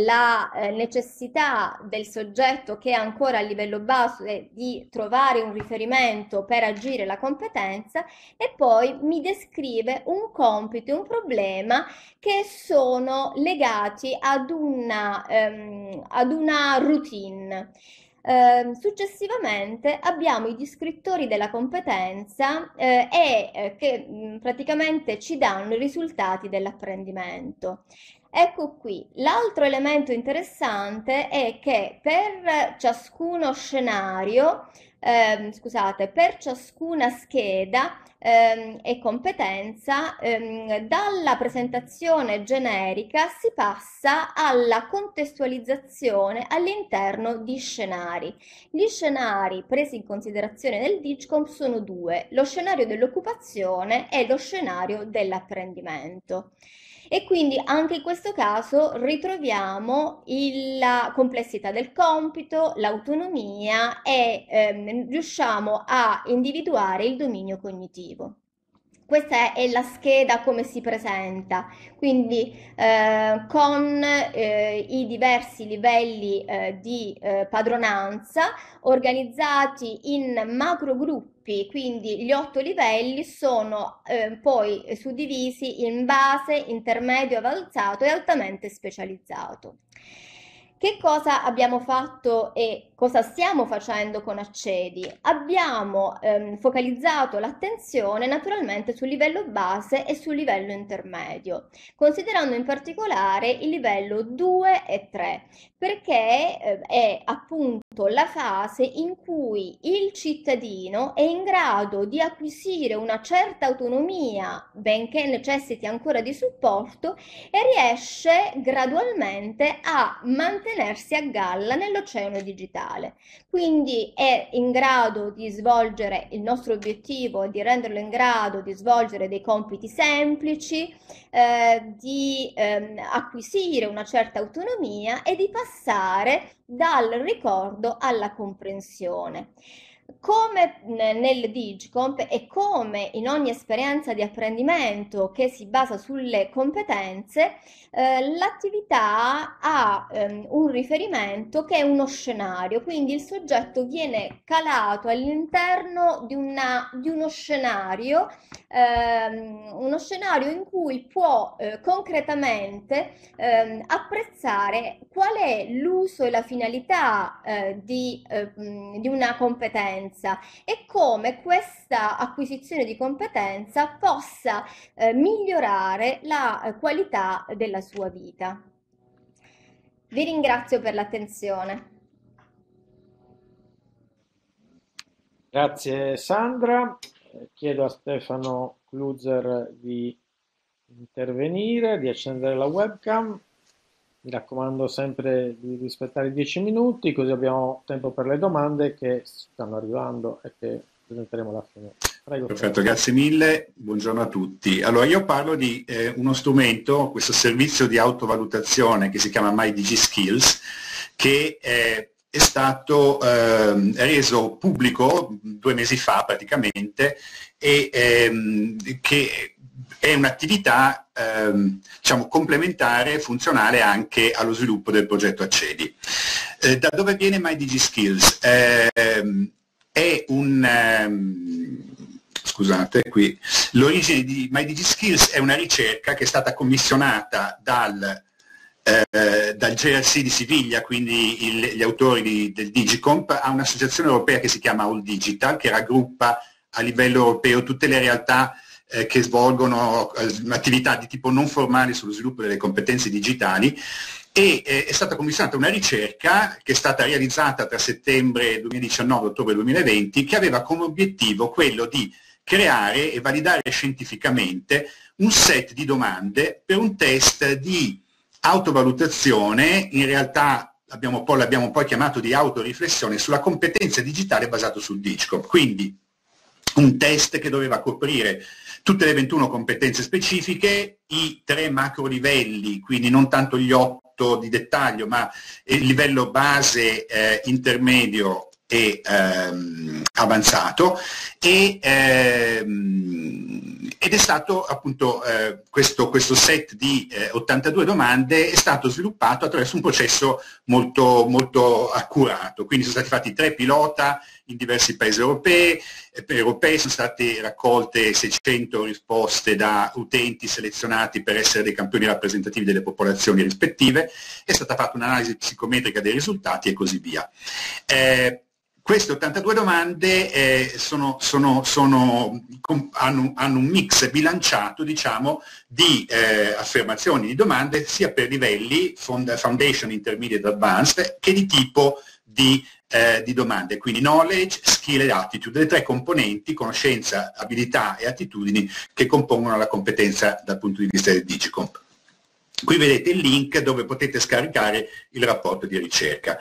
la eh, necessità del soggetto che è ancora a livello base di trovare un riferimento per agire la competenza, e poi mi descrive un compito e un problema che sono legati ad una, ehm, ad una routine. Eh, successivamente abbiamo i descrittori della competenza eh, e eh, che mh, praticamente ci danno i risultati dell'apprendimento. Ecco qui, l'altro elemento interessante è che per ciascuno scenario, ehm, scusate, per ciascuna scheda ehm, e competenza, ehm, dalla presentazione generica si passa alla contestualizzazione all'interno di scenari. Gli scenari presi in considerazione nel DIGCOMP sono due: lo scenario dell'occupazione e lo scenario dell'apprendimento. E quindi anche in questo caso ritroviamo il- la complessità del compito, l'autonomia e ehm, riusciamo a individuare il dominio cognitivo. Questa è la scheda come si presenta, quindi eh, con eh, i diversi livelli eh, di eh, padronanza organizzati in macrogruppi, quindi gli otto livelli sono eh, poi suddivisi in base, intermedio, avanzato e altamente specializzato. Che cosa abbiamo fatto e cosa stiamo facendo con Accedi? Abbiamo ehm, focalizzato l'attenzione naturalmente sul livello base e sul livello intermedio, considerando in particolare il livello due e tre, perché eh, è appunto la fase in cui il cittadino è in grado di acquisire una certa autonomia, benché necessiti ancora di supporto, e riesce gradualmente a mantenersi a galla nell'oceano digitale. Quindi è in grado di svolgere, il nostro obiettivo è di renderlo in grado di svolgere dei compiti semplici, eh, di ehm, acquisire una certa autonomia e di passare dal ricordo alla comprensione. Come nel Digicomp e come in ogni esperienza di apprendimento che si basa sulle competenze, eh, l'attività ha ehm, un riferimento che è uno scenario, quindi il soggetto viene calato all'interno di, una, di uno scenario, ehm, uno scenario in cui può eh, concretamente ehm, apprezzare qual è l'uso e la finalità eh, di, eh, di una competenza e come questa acquisizione di competenza possa eh, migliorare la eh, qualità della sua vita. Vi ringrazio per l'attenzione. Grazie Sandra, chiedo a Stefano Kluzer di intervenire, di accendere la webcam. Mi raccomando sempre di rispettare i dieci minuti, così abbiamo tempo per le domande che stanno arrivando e che presenteremo alla fine. Prego. Perfetto, grazie mille, buongiorno a tutti. Allora io parlo di eh, uno strumento, questo servizio di autovalutazione che si chiama MyDigiSkills, che eh, è stato eh, reso pubblico due mesi fa praticamente e ehm, che è un'attività ehm, diciamo, complementare e funzionale anche allo sviluppo del progetto Accedi. Eh, da dove viene MyDigiSkills? Eh, è un... Ehm, scusate, qui. L'origine di MyDigiSkills è una ricerca che è stata commissionata dal, eh, dal J R C di Siviglia, quindi il, gli autori di, del Digicomp, a un'associazione europea che si chiama All Digital, che raggruppa a livello europeo tutte le realtà eh, che svolgono eh, attività di tipo non formale sullo sviluppo delle competenze digitali, e eh, è stata commissionata una ricerca che è stata realizzata tra settembre duemiladiciannove e ottobre duemilaventi, che aveva come obiettivo quello di creare e validare scientificamente un set di domande per un test di autovalutazione, in realtà abbiamo poi, l'abbiamo poi chiamato di autoriflessione, sulla competenza digitale basato sul Digicomp. Quindi un test che doveva coprire tutte le ventuno competenze specifiche, i tre macro livelli, quindi non tanto gli otto di dettaglio, ma il livello base, eh, intermedio e ehm, avanzato, e, ehm, ed è stato appunto eh, questo, questo set di eh, ottantadue domande è stato sviluppato attraverso un processo molto, molto accurato, quindi sono stati fatti tre pilota in diversi paesi europei, eh, per europei sono state raccolte seicento risposte da utenti selezionati per essere dei campioni rappresentativi delle popolazioni rispettive, è stata fatta un'analisi psicometrica dei risultati e così via. Eh, Queste ottantadue domande eh, sono, sono, sono, hanno, hanno un mix bilanciato, diciamo, di eh, affermazioni, di domande, sia per livelli, foundation, intermediate, advanced, che di tipo di, eh, di domande, quindi knowledge, skill e attitude, le tre componenti, conoscenza, abilità e attitudini, che compongono la competenza dal punto di vista del Digicomp. Qui vedete il link dove potete scaricare il rapporto di ricerca.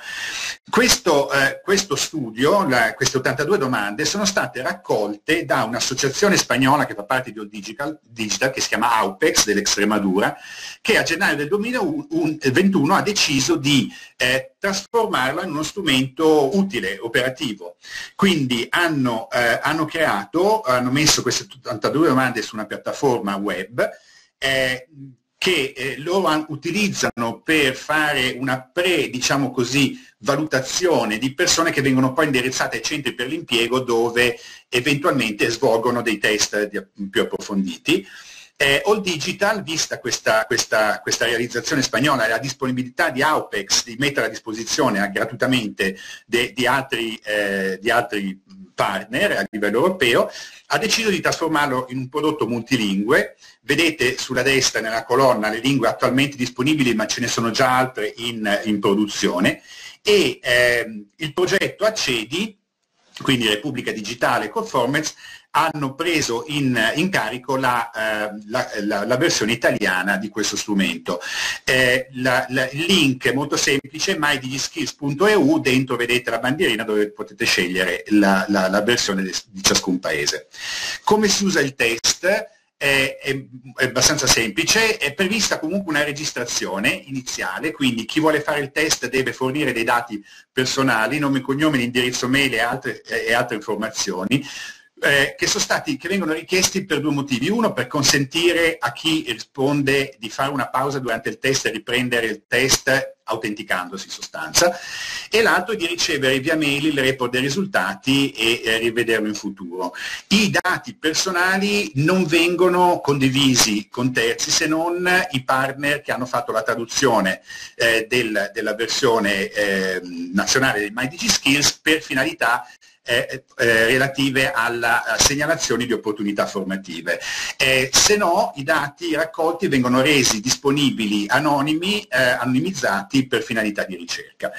Questo, eh, questo studio, la, queste ottantadue domande, sono state raccolte da un'associazione spagnola che fa parte di All Digital, Digital che si chiama AUPEX dell'Extremadura, che a gennaio del duemilaventuno ha deciso di eh, trasformarlo in uno strumento utile, operativo. Quindi hanno, eh, hanno creato, hanno messo queste ottantadue domande su una piattaforma web, eh, che eh, loro utilizzano per fare una pre, diciamo così, valutazione di persone che vengono poi indirizzate ai centri per l'impiego dove eventualmente svolgono dei test di, più approfonditi. Eh, All Digital, vista questa, questa, questa realizzazione spagnola e la disponibilità di AUPEX di mettere a disposizione eh, gratuitamente de, di, altri, eh, di altri partner a livello europeo, ha deciso di trasformarlo in un prodotto multilingue. Vedete sulla destra nella colonna le lingue attualmente disponibili, ma ce ne sono già altre in, in produzione, e eh, il progetto Accedi, quindi Repubblica Digitale Conformance, hanno preso in, in carico la, eh, la, la, la versione italiana di questo strumento. Eh, la, la, il link è molto semplice, my digiskills punto e u, dentro vedete la bandierina dove potete scegliere la, la, la versione di, di ciascun paese. Come si usa il test? È, è, è abbastanza semplice, è prevista comunque una registrazione iniziale, quindi chi vuole fare il test deve fornire dei dati personali, nome, cognome, indirizzo mail e altre, e altre informazioni, Eh, che sono stati, che vengono richiesti per due motivi. Uno, per consentire a chi risponde di fare una pausa durante il test e riprendere il test autenticandosi in sostanza, e l'altro di ricevere via mail il report dei risultati e eh, rivederlo in futuro. I dati personali non vengono condivisi con terzi se non i partner che hanno fatto la traduzione eh, del, della versione eh, nazionale dei My DigiSkills per finalità Eh, eh, relative alla a segnalazioni di opportunità formative. Eh, se no, i dati raccolti vengono resi disponibili anonimi, eh, anonimizzati per finalità di ricerca.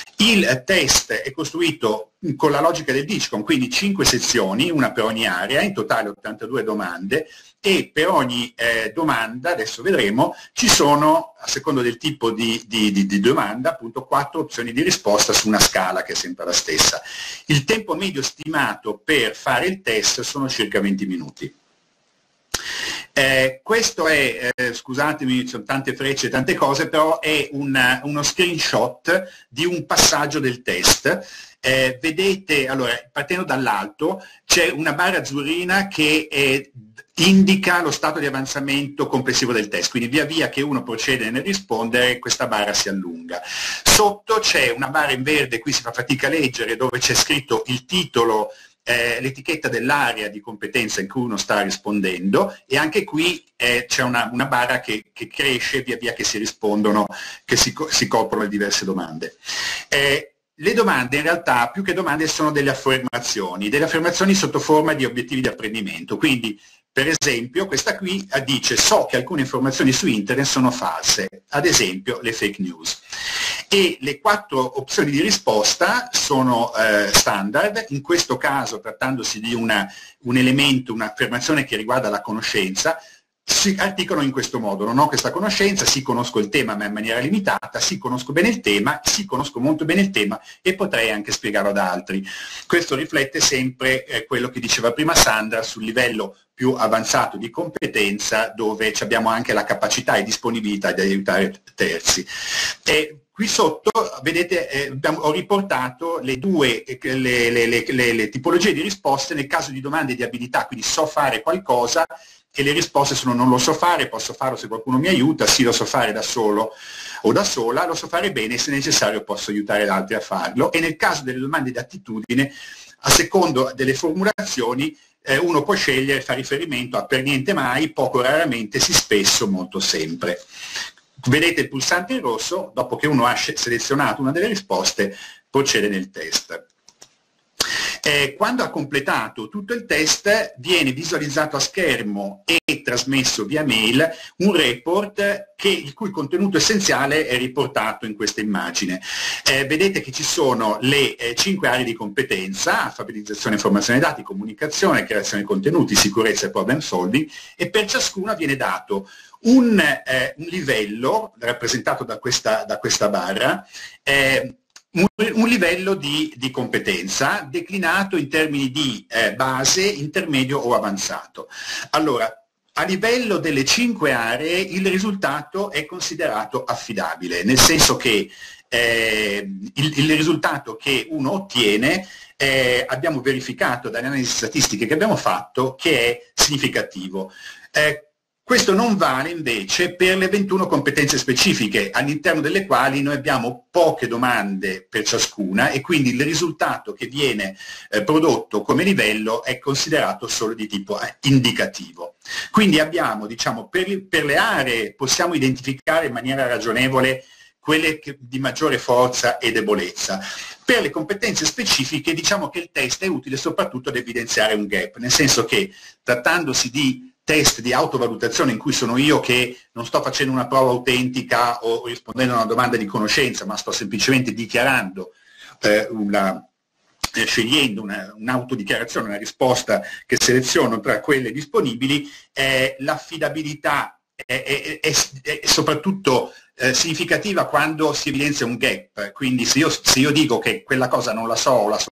Il test è costruito con la logica del Digicom, quindi cinque sezioni, una per ogni area, in totale ottantadue domande, e per ogni eh, domanda, adesso vedremo, ci sono, a secondo del tipo di, di, di, di domanda, appunto quattro opzioni di risposta su una scala che è sempre la stessa. Il tempo medio stimato per fare il test sono circa venti minuti. Eh, questo è, eh, scusatemi, ci sono tante frecce, tante cose, però è una, uno screenshot di un passaggio del test. Eh, vedete, allora, partendo dall'alto, c'è una barra azzurrina che è, indica lo stato di avanzamento complessivo del test, quindi via via che uno procede nel rispondere questa barra si allunga. Sotto c'è una barra in verde, qui si fa fatica a leggere, dove c'è scritto il titolo, eh, l'etichetta dell'area di competenza in cui uno sta rispondendo, e anche qui eh, c'è una, una barra che, che cresce via via che si rispondono, che si, si coprono le diverse domande. Eh, Le domande in realtà, più che domande, sono delle affermazioni, delle affermazioni sotto forma di obiettivi di apprendimento. Quindi, per esempio, questa qui dice: so che alcune informazioni su internet sono false, ad esempio le fake news. E le quattro opzioni di risposta sono eh, standard, in questo caso trattandosi di una, un elemento, un'affermazione che riguarda la conoscenza, si articolano in questo modo: non ho questa conoscenza, sì conosco il tema ma in maniera limitata, sì conosco bene il tema, sì conosco molto bene il tema e potrei anche spiegarlo ad altri. Questo riflette sempre eh, quello che diceva prima Sandra sul livello più avanzato di competenza, dove abbiamo anche la capacità e disponibilità di aiutare terzi. E qui sotto, vedete, eh, abbiamo, ho riportato le due eh, le, le, le, le, le tipologie di risposte nel caso di domande di abilità, quindi so fare qualcosa, e le risposte sono: non lo so fare, posso farlo se qualcuno mi aiuta, sì lo so fare da solo o da sola, lo so fare bene, se necessario posso aiutare gli altri a farlo. E nel caso delle domande di attitudine, a secondo delle formulazioni, eh, uno può scegliere, fa riferimento a per niente mai, poco raramente, sì spesso, molto sempre. Vedete il pulsante in rosso, dopo che uno ha selezionato una delle risposte, procede nel test. Eh, quando ha completato tutto il test viene visualizzato a schermo e trasmesso via mail un report che, il cui contenuto essenziale è riportato in questa immagine. Eh, vedete che ci sono le eh, cinque aree di competenza: alfabetizzazione, informazione dati, comunicazione, creazione di contenuti, sicurezza e problem solving, e per ciascuna viene dato un, eh, un livello rappresentato da questa, da questa barra, eh, un, un livello di, di competenza declinato in termini di eh, base, intermedio o avanzato. Allora, a livello delle cinque aree il risultato è considerato affidabile, nel senso che eh, il, il risultato che uno ottiene eh, abbiamo verificato dalle analisi statistiche che abbiamo fatto che è significativo. Eh, Questo non vale invece per le ventuno competenze specifiche, all'interno delle quali noi abbiamo poche domande per ciascuna e quindi il risultato che viene eh, prodotto come livello è considerato solo di tipo eh, indicativo. Quindi abbiamo, diciamo, per, per le aree possiamo identificare in maniera ragionevole quelle che, di maggiore forza e debolezza. Per le competenze specifiche diciamo che il test è utile soprattutto ad evidenziare un gap, nel senso che trattandosi di test di autovalutazione in cui sono io che non sto facendo una prova autentica o rispondendo a una domanda di conoscenza, ma sto semplicemente dichiarando, eh, una, eh, scegliendo una, un'autodichiarazione, una risposta che seleziono tra quelle disponibili, eh, l'affidabilità è, è, è, è soprattutto eh, significativa quando si evidenzia un gap. Quindi se io, se io dico che quella cosa non la so o la so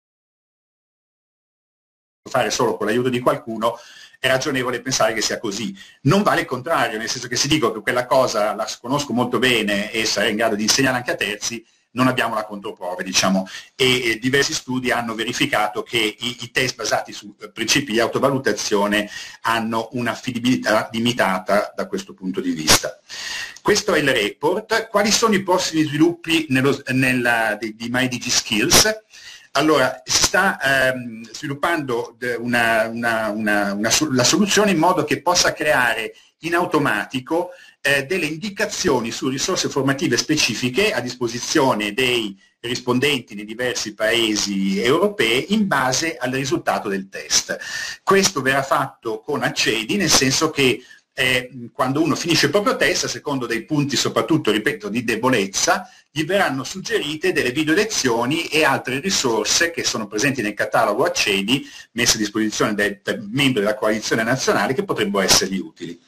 fare solo con l'aiuto di qualcuno, è ragionevole pensare che sia così. Non vale il contrario, nel senso che se dico che quella cosa la conosco molto bene e sarei in grado di insegnare anche a terzi, non abbiamo la controprova, diciamo, e, e diversi studi hanno verificato che i, i test basati su principi di autovalutazione hanno un'affidabilità limitata da questo punto di vista. Questo è il report. Quali sono i prossimi sviluppi nello, nella, di, di MyDigiSkills? Allora, si sta ehm, sviluppando una, una, una, una, la soluzione in modo che possa creare in automatico eh, delle indicazioni su risorse formative specifiche a disposizione dei rispondenti nei diversi paesi europei in base al risultato del test. Questo verrà fatto con Accedi, nel senso che Eh, quando uno finisce il proprio test, a secondo dei punti soprattutto, ripeto, di debolezza, gli verranno suggerite delle video lezioni e altre risorse che sono presenti nel catalogo Accedi, messe a disposizione dai membri della coalizione nazionale, che potrebbero essergli utili.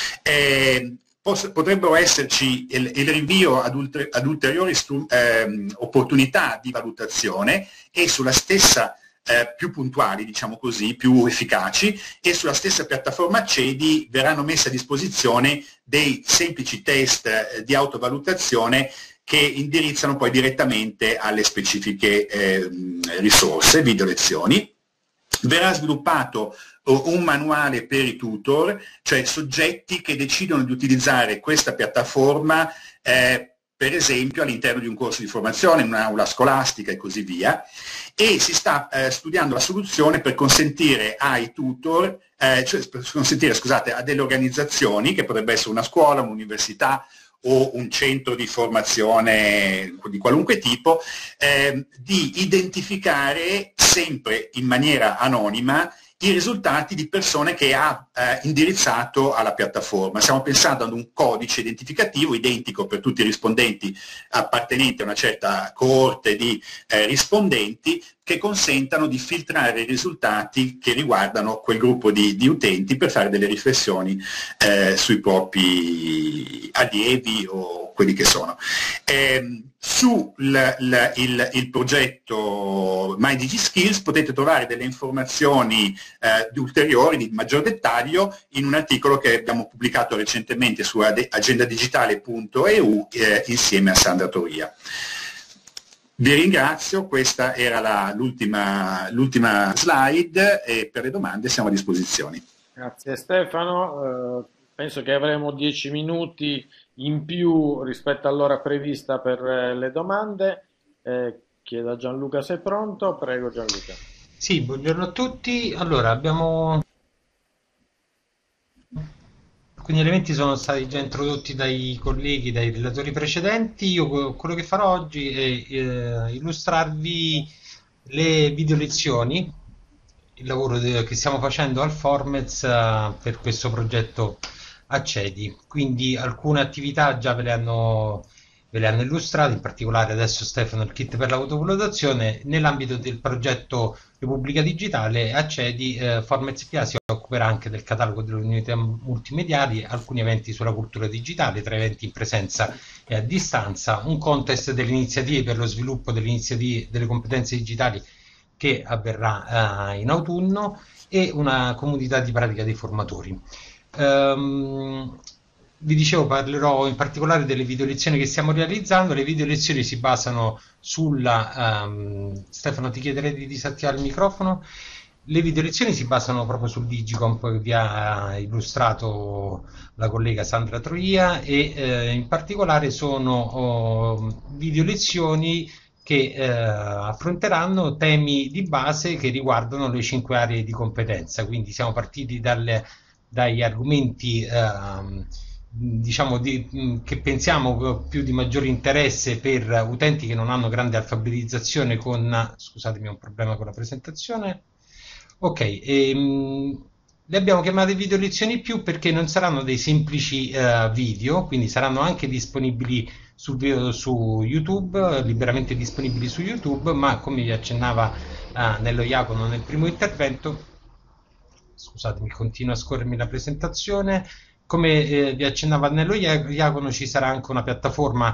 Eh, potrebbero esserci il, il rinvio ad, ulter, ad ulteriori eh, opportunità di valutazione e sulla stessa Eh, più puntuali, diciamo così, più efficaci, e sulla stessa piattaforma Accedi verranno messe a disposizione dei semplici test eh, di autovalutazione che indirizzano poi direttamente alle specifiche eh, risorse, video lezioni. Verrà sviluppato un manuale per i tutor, cioè soggetti che decidono di utilizzare questa piattaforma eh, per esempio all'interno di un corso di formazione, in un'aula scolastica e così via, e si sta eh, studiando la soluzione per consentire ai tutor, eh, cioè per consentire, scusate, a delle organizzazioni, che potrebbe essere una scuola, un'università o un centro di formazione di qualunque tipo, eh, di identificare sempre in maniera anonima i risultati di persone che ha eh, indirizzato alla piattaforma. Stiamo pensando ad un codice identificativo identico per tutti i rispondenti appartenenti a una certa coorte di eh, rispondenti, che consentano di filtrare i risultati che riguardano quel gruppo di, di utenti per fare delle riflessioni eh, sui propri allievi o quelli che sono. Eh, su il, il, il, il progetto MyDigiSkills potete trovare delle informazioni eh, ulteriori di maggior dettaglio in un articolo che abbiamo pubblicato recentemente su agendadigitale punto e u eh, insieme a Sandra Toria. Vi ringrazio, questa era l'ultima slide e per le domande siamo a disposizione. Grazie Stefano, eh, penso che avremo dieci minuti in più rispetto all'ora prevista per eh, le domande. Eh, chiedo a Gianluca se è pronto, prego Gianluca. Sì, buongiorno a tutti. Allora, abbiamo... Alcuni elementi sono stati già introdotti dai colleghi, dai relatori precedenti. Io quello che farò oggi è eh, illustrarvi le video lezioni, il lavoro de- che stiamo facendo al Formez eh, per questo progetto Accedi. Quindi alcune attività già ve le hanno, ve le hanno illustrate, in particolare adesso Stefano il kit per l'autovalutazione. Nell'ambito del progetto Repubblica Digitale Accedi, eh, Formez P A si occuperà anche del catalogo delle unità multimediali, alcuni eventi sulla cultura digitale, tra eventi in presenza e a distanza, un contest delle iniziative per lo sviluppo delle iniziative delle competenze digitali che avverrà eh, in autunno, e una comunità di pratica dei formatori. Ehm, Vi dicevo, parlerò in particolare delle video lezioni che stiamo realizzando. Le video lezioni si basano sulla... ehm, Stefano, ti chiederei di disattivare il microfono. Le video lezioni si basano proprio sul Digicomp che vi ha illustrato la collega Sandra Troia, e eh, in particolare sono oh, video lezioni che eh, affronteranno temi di base che riguardano le cinque aree di competenza. Quindi siamo partiti dalle, dagli argomenti ehm, diciamo di, che pensiamo più di maggiore interesse per utenti che non hanno grande alfabetizzazione con... Scusatemi, ho un problema con la presentazione. Ok, ehm, le abbiamo chiamate video lezioni più perché non saranno dei semplici eh, video, quindi saranno anche disponibili su, su YouTube, liberamente disponibili su YouTube, ma come vi accennava eh, Nello Iacono nel primo intervento, scusatemi, continua a scorrermi la presentazione, come eh, vi accennava Nello Iacono, ci sarà anche una piattaforma,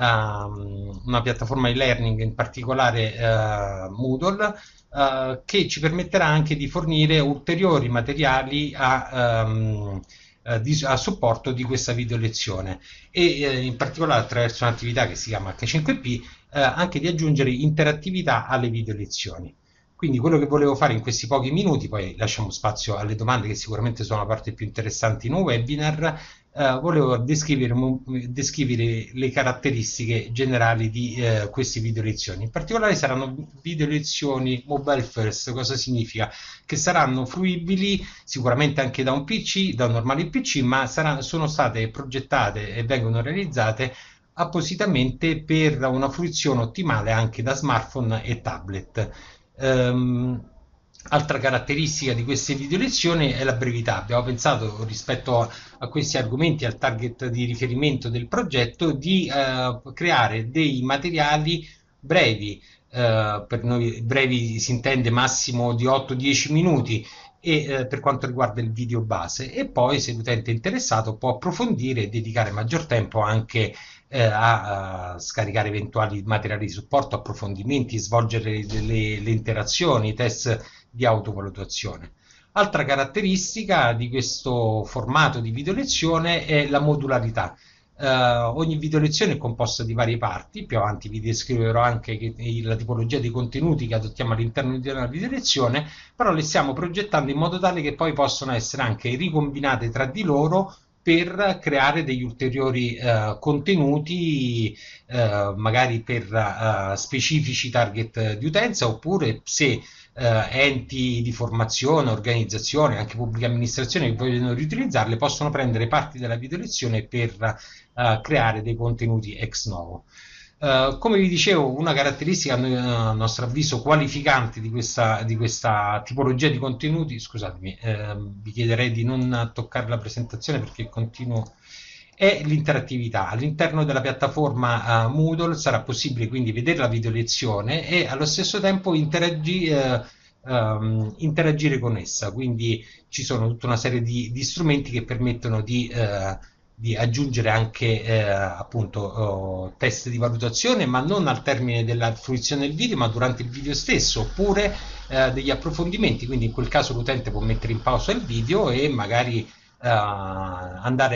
ehm, una piattaforma e-learning, in particolare eh, Moodle, Uh, che ci permetterà anche di fornire ulteriori materiali a, um, uh, di, a supporto di questa video lezione, e uh, in particolare attraverso un'attività che si chiama acca cinque pi uh, anche di aggiungere interattività alle video lezioni. Quindi quello che volevo fare in questi pochi minuti, poi lasciamo spazio alle domande che sicuramente sono la parte più interessante in un webinar, eh, volevo descrivere, descrivere le caratteristiche generali di eh, queste video lezioni. In particolare saranno video lezioni mobile first. Cosa significa? Che saranno fruibili sicuramente anche da un P C, da un normale P C, ma saranno, sono state progettate e vengono realizzate appositamente per una fruizione ottimale anche da smartphone e tablet. Um, altra caratteristica di queste video lezioni è la brevità. Abbiamo pensato, rispetto a, a questi argomenti, al target di riferimento del progetto, di uh, creare dei materiali brevi. Uh, per noi brevi si intende massimo di otto dieci minuti, e eh, per quanto riguarda il video base, e poi se l'utente è interessato può approfondire e dedicare maggior tempo anche eh, a, a scaricare eventuali materiali di supporto, approfondimenti, svolgere le, le interazioni, i test di autovalutazione. Altra caratteristica di questo formato di video lezione è la modularità. Uh, ogni video lezione è composta di varie parti. Più avanti vi descriverò anche che, la tipologia dei contenuti che adottiamo all'interno di una video lezione, però le stiamo progettando in modo tale che poi possono essere anche ricombinate tra di loro per creare degli ulteriori uh, contenuti, uh, magari per uh, specifici target di utenza, oppure se uh, enti di formazione, organizzazione, anche pubbliche amministrazioni che vogliono riutilizzarle, possono prendere parti della video lezione per uh, creare dei contenuti ex novo. Uh, come vi dicevo, una caratteristica a nostro avviso qualificante di questa, di questa tipologia di contenuti, scusatemi, eh, vi chiederei di non toccare la presentazione perché continuo, è l'interattività. All'interno della piattaforma uh, Moodle sarà possibile quindi vedere la video lezione e allo stesso tempo interagi, eh, um, interagire con essa, quindi ci sono tutta una serie di, di strumenti che permettono di eh, di aggiungere anche eh, appunto oh, test di valutazione, ma non al termine della fruizione del video, ma durante il video stesso, oppure eh, degli approfondimenti. Quindi in quel caso l'utente può mettere in pausa il video e magari eh, andare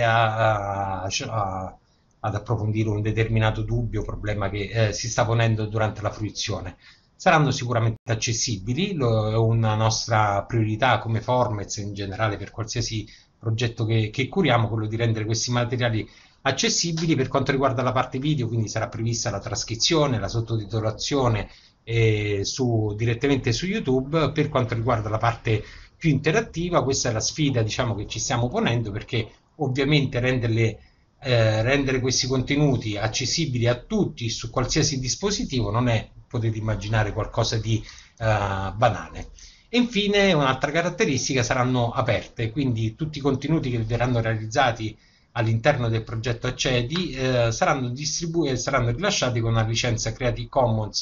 a, a, a, ad approfondire un determinato dubbio o problema che eh, si sta ponendo durante la fruizione. Saranno sicuramente accessibili, lo, è una nostra priorità come Formez, in generale per qualsiasi progetto che, che curiamo, quello di rendere questi materiali accessibili. Per quanto riguarda la parte video, quindi sarà prevista la trascrizione, la sottotitolazione eh, su, direttamente su YouTube. Per quanto riguarda la parte più interattiva, questa è la sfida, diciamo, che ci stiamo ponendo, perché ovviamente renderle, eh, rendere questi contenuti accessibili a tutti su qualsiasi dispositivo non è, potete immaginare, qualcosa di banale. E infine un'altra caratteristica: saranno aperte, quindi tutti i contenuti che verranno realizzati all'interno del progetto Accedi eh, saranno, distribu- saranno rilasciati con una licenza Creative Commons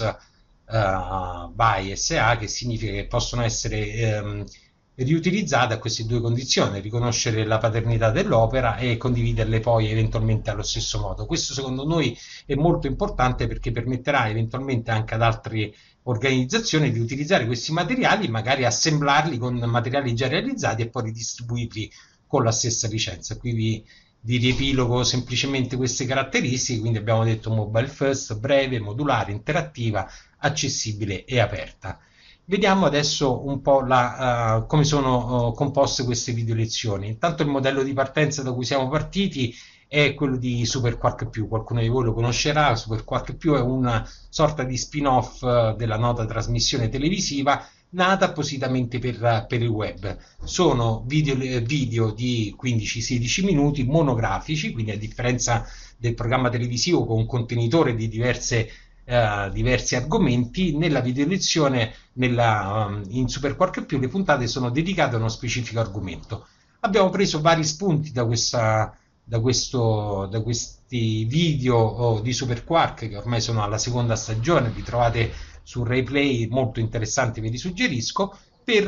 uh, by S A, che significa che possono essere ehm, riutilizzate a queste due condizioni: riconoscere la paternità dell'opera e condividerle poi eventualmente allo stesso modo. Questo secondo noi è molto importante, perché permetterà eventualmente anche ad altre organizzazioni di utilizzare questi materiali, magari assemblarli con materiali già realizzati e poi ridistribuirli con la stessa licenza. Qui vi, vi riepilogo semplicemente queste caratteristiche. Quindi abbiamo detto mobile first, breve, modulare, interattiva, accessibile e aperta. Vediamo adesso un po' la, uh, come sono uh, composte queste video lezioni. Intanto il modello di partenza da cui siamo partiti è quello di SuperQuark più. Qualcuno di voi lo conoscerà. SuperQuark più è una sorta di spin-off uh, della nota trasmissione televisiva nata appositamente per, per il web. Sono video, video di quindici sedici minuti monografici, quindi a differenza del programma televisivo con un contenitore di diverse Uh, diversi argomenti, nella video lezione nella, um, in SuperQuark più le puntate sono dedicate a uno specifico argomento. Abbiamo preso vari spunti da, questa, da, questo, da questi video oh, di SuperQuark, che ormai sono alla seconda stagione, li trovate su RaiPlay, molto interessanti, ve li suggerisco, per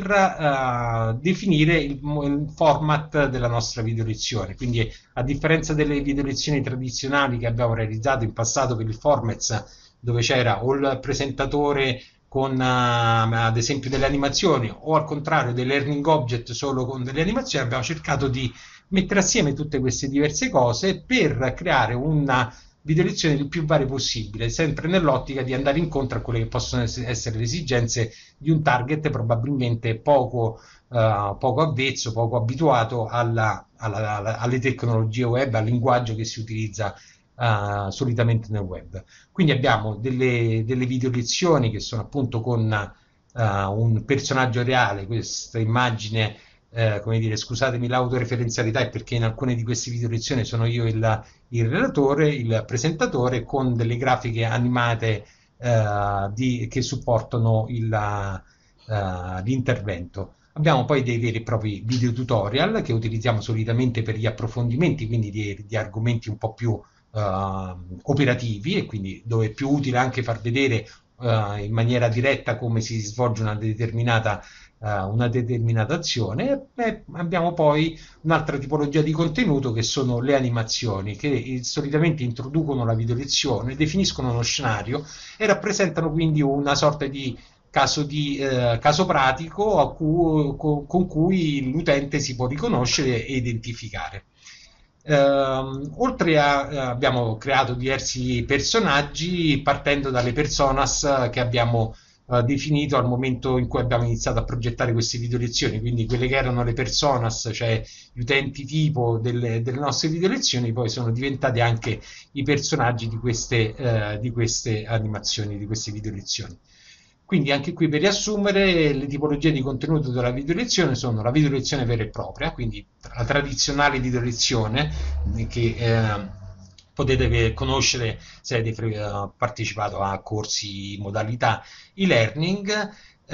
uh, definire il, il format della nostra video lezione. Quindi, a differenza delle video lezioni tradizionali che abbiamo realizzato in passato per il Formats, dove c'era o il presentatore con uh, ad esempio delle animazioni, o al contrario dei learning object solo con delle animazioni, abbiamo cercato di mettere assieme tutte queste diverse cose per creare una video lezione il più varia possibile, sempre nell'ottica di andare incontro a quelle che possono essere le esigenze di un target probabilmente poco, uh, poco avvezzo, poco abituato alla, alla, alla, alle tecnologie web, al linguaggio che si utilizza Uh, solitamente nel web. Quindi abbiamo delle, delle video lezioni che sono appunto con uh, un personaggio reale. Questa immagine, uh, come dire, scusatemi l'autoreferenzialità, è perché in alcune di queste video lezioni sono io il, il relatore, il presentatore, con delle grafiche animate uh, di, che supportano il, uh, l'intervento. Abbiamo poi dei veri e propri video tutorial che utilizziamo solitamente per gli approfondimenti, quindi di, di argomenti un po' più Uh, operativi, e quindi dove è più utile anche far vedere uh, in maniera diretta come si svolge una determinata, uh, una determinata azione. E abbiamo poi un'altra tipologia di contenuto, che sono le animazioni, che solitamente introducono la video lezione, definiscono uno scenario e rappresentano quindi una sorta di caso, di, eh, caso pratico a cui, con, con cui l'utente si può riconoscere e identificare. Uh, oltre a uh, abbiamo creato diversi personaggi partendo dalle personas che abbiamo uh, definito al momento in cui abbiamo iniziato a progettare queste video lezioni. Quindi quelle che erano le personas, cioè gli utenti tipo delle, delle nostre video lezioni, poi sono diventati anche i personaggi di queste, uh, di queste animazioni, di queste video lezioni. Quindi anche qui, per riassumere, le tipologie di contenuto della video lezione sono la video lezione vera e propria, quindi la tradizionale video lezione che eh, potete conoscere se avete uh, partecipato a corsi modalità e-learning.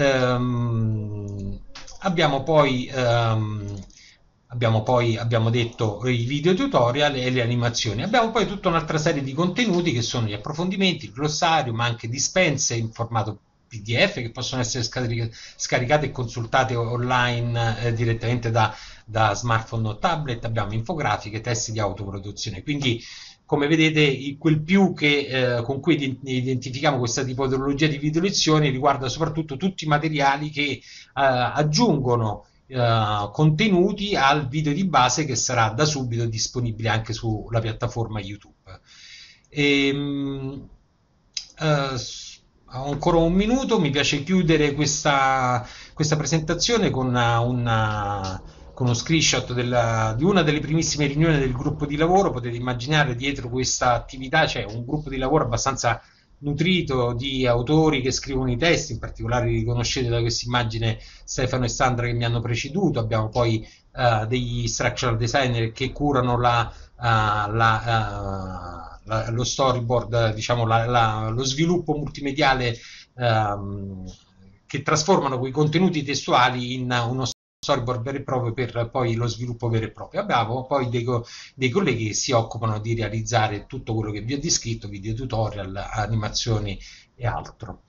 Um, abbiamo poi um, abbiamo poi abbiamo detto i video tutorial e le animazioni. Abbiamo poi tutta un'altra serie di contenuti che sono gli approfondimenti, il glossario, ma anche dispense in formato P D F che possono essere scaricate e consultate online eh, direttamente da, da smartphone o tablet. Abbiamo infografiche, test di autoproduzione. Quindi, come vedete, quel più che, eh, con cui identifichiamo questa tipologia di video lezioni riguarda soprattutto tutti i materiali che eh, aggiungono eh, contenuti al video di base, che sarà da subito disponibile anche sulla piattaforma YouTube. E, mh, eh, ancora un minuto, mi piace chiudere questa, questa presentazione con, una, una, con uno screenshot della, di una delle primissime riunioni del gruppo di lavoro. Potete immaginare dietro questa attività c'è un gruppo di lavoro abbastanza nutrito di autori che scrivono i testi. In particolare riconoscete da questa immagine Stefano e Sandra che mi hanno preceduto. Abbiamo poi uh, degli structural designer che curano la, uh, la uh, La, lo storyboard, diciamo la, la, lo sviluppo multimediale ehm, che trasformano quei contenuti testuali in uno storyboard vero e proprio per poi lo sviluppo vero e proprio. Abbiamo poi dei, co dei colleghi che si occupano di realizzare tutto quello che vi ho descritto, video tutorial, animazioni e altro.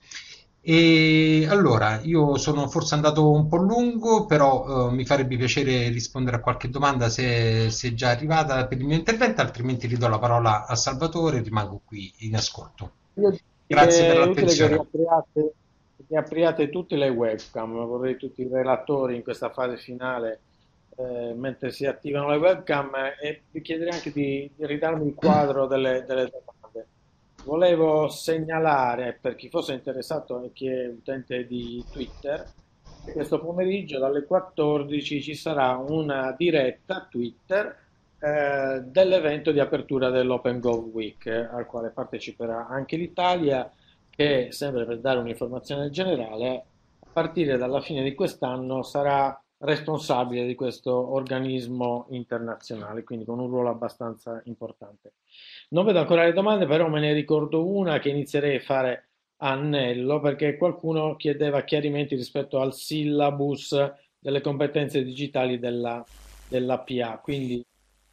E allora, io sono forse andato un po' lungo, però eh, mi farebbe piacere rispondere a qualche domanda se, se è già arrivata per il mio intervento, altrimenti ridò la parola a Salvatore e rimango qui in ascolto. Io direi Grazie per che è utile che l'attenzione. riapriate, riapriate tutte le webcam, vorrei tutti i relatori in questa fase finale, eh, mentre si attivano le webcam, eh, e vi chiederei anche di, di ridarmi il quadro delle, delle domande. Volevo segnalare, per chi fosse interessato e chi è utente di Twitter, che questo pomeriggio dalle quattordici ci sarà una diretta Twitter eh, dell'evento di apertura dell'Open Gov Week, eh, al quale parteciperà anche l'Italia, che, sempre per dare un'informazione generale, a partire dalla fine di quest'anno sarà responsabile di questo organismo internazionale, quindi con un ruolo abbastanza importante. Non vedo ancora le domande, però me ne ricordo una che inizierei a fare a Annello, perché qualcuno chiedeva chiarimenti rispetto al syllabus delle competenze digitali della, della P A. Quindi,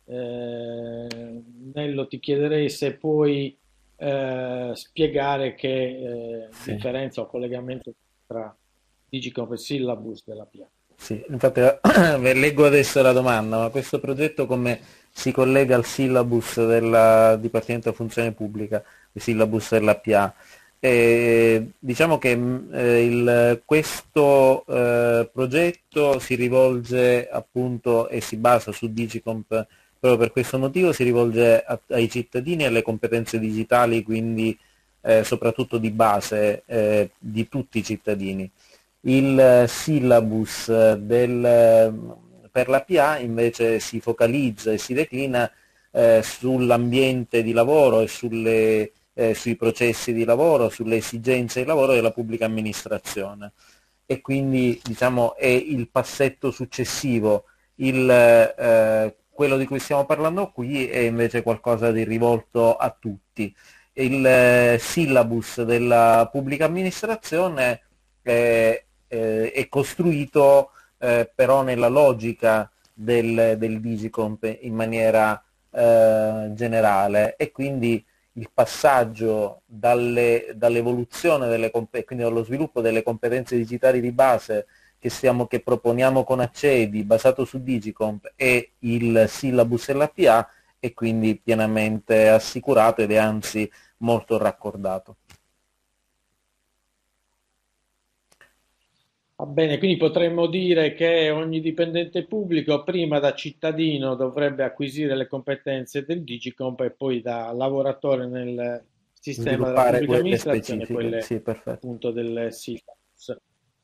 eh, Nello, ti chiederei se puoi eh, spiegare che eh, Sì. differenza o collegamento tra Digicomp e syllabus della P A. Sì, infatti ve leggo adesso la domanda, ma questo progetto come si collega al syllabus del Dipartimento Funzione Pubblica, il syllabus della P A? E diciamo che eh, il, questo eh, progetto si rivolge appunto e si basa su Digicomp proprio per questo motivo, si rivolge a, ai cittadini e alle competenze digitali, quindi eh, soprattutto di base eh, di tutti i cittadini. Il syllabus del, per la P A invece si focalizza e si declina eh, sull'ambiente di lavoro e sulle, eh, sui processi di lavoro, sulle esigenze di lavoro della pubblica amministrazione, e quindi diciamo è il passetto successivo. Il, eh, quello di cui stiamo parlando qui è invece qualcosa di rivolto a tutti. Il eh, syllabus della pubblica amministrazione eh, eh, è costruito eh, però nella logica del, del Digicomp in maniera eh, generale, e quindi il passaggio dalle, dall'evoluzione delle competenze, quindi dallo sviluppo delle competenze digitali di base che, stiamo, che proponiamo con Accedi, basato su Digicomp, e il syllabus e la P A è quindi pienamente assicurato ed è anzi molto raccordato. Va bene, quindi potremmo dire che ogni dipendente pubblico prima da cittadino dovrebbe acquisire le competenze del Digicomp e poi da lavoratore nel sistema della Sviluppare pubblica quelle amministrazione specifiche, quelle sì, perfetto. appunto del syllabus.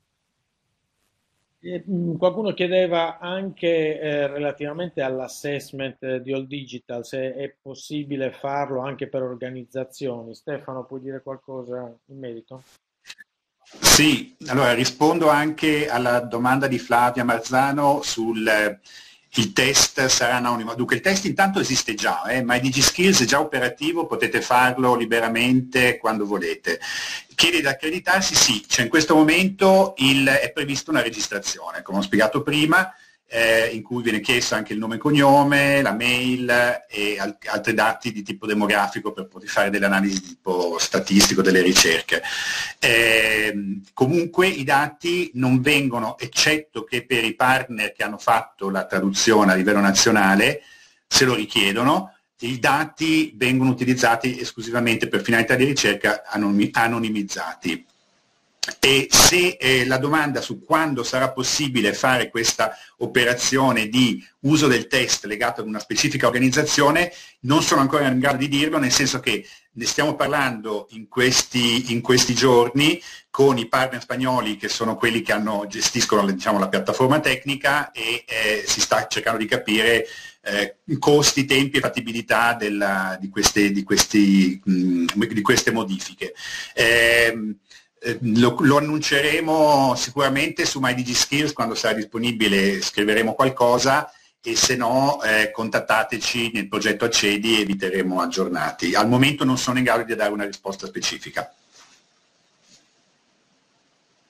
E, mh, qualcuno chiedeva anche eh, relativamente all'assessment di All Digital, se è possibile farlo anche per organizzazioni. Stefano, puoi dire qualcosa in merito? Sì, allora rispondo anche alla domanda di Flavia Marzano sul eh, il test sarà anonimo. Dunque il test intanto esiste già, eh? MyDigiSkills è già operativo, potete farlo liberamente quando volete. Chiede di accreditarsi? Sì, cioè in questo momento il, è prevista una registrazione, come ho spiegato prima, eh, in cui viene chiesto anche il nome e cognome, la mail e al, altri dati di tipo demografico per poter fare delle analisi di tipo statistico, delle ricerche. Eh, comunque i dati non vengono, eccetto che per i partner che hanno fatto la traduzione a livello nazionale, se lo richiedono, i dati vengono utilizzati esclusivamente per finalità di ricerca anonimizzati. E se eh, la domanda su quando sarà possibile fare questa operazione di uso del test legato ad una specifica organizzazione, non sono ancora in grado di dirlo, nel senso che ne stiamo parlando in questi, in questi giorni con i partner spagnoli, che sono quelli che hanno, gestiscono, diciamo, la piattaforma tecnica, e eh, si sta cercando di capire eh, costi, tempi e fattibilità della, di, queste, di, questi, mh, di queste modifiche. Eh, Lo, lo annunceremo sicuramente su MyDigiSkills quando sarà disponibile, scriveremo qualcosa, e se no eh, contattateci nel progetto Accedi e vi terremo aggiornati. Al momento non sono in grado di dare una risposta specifica.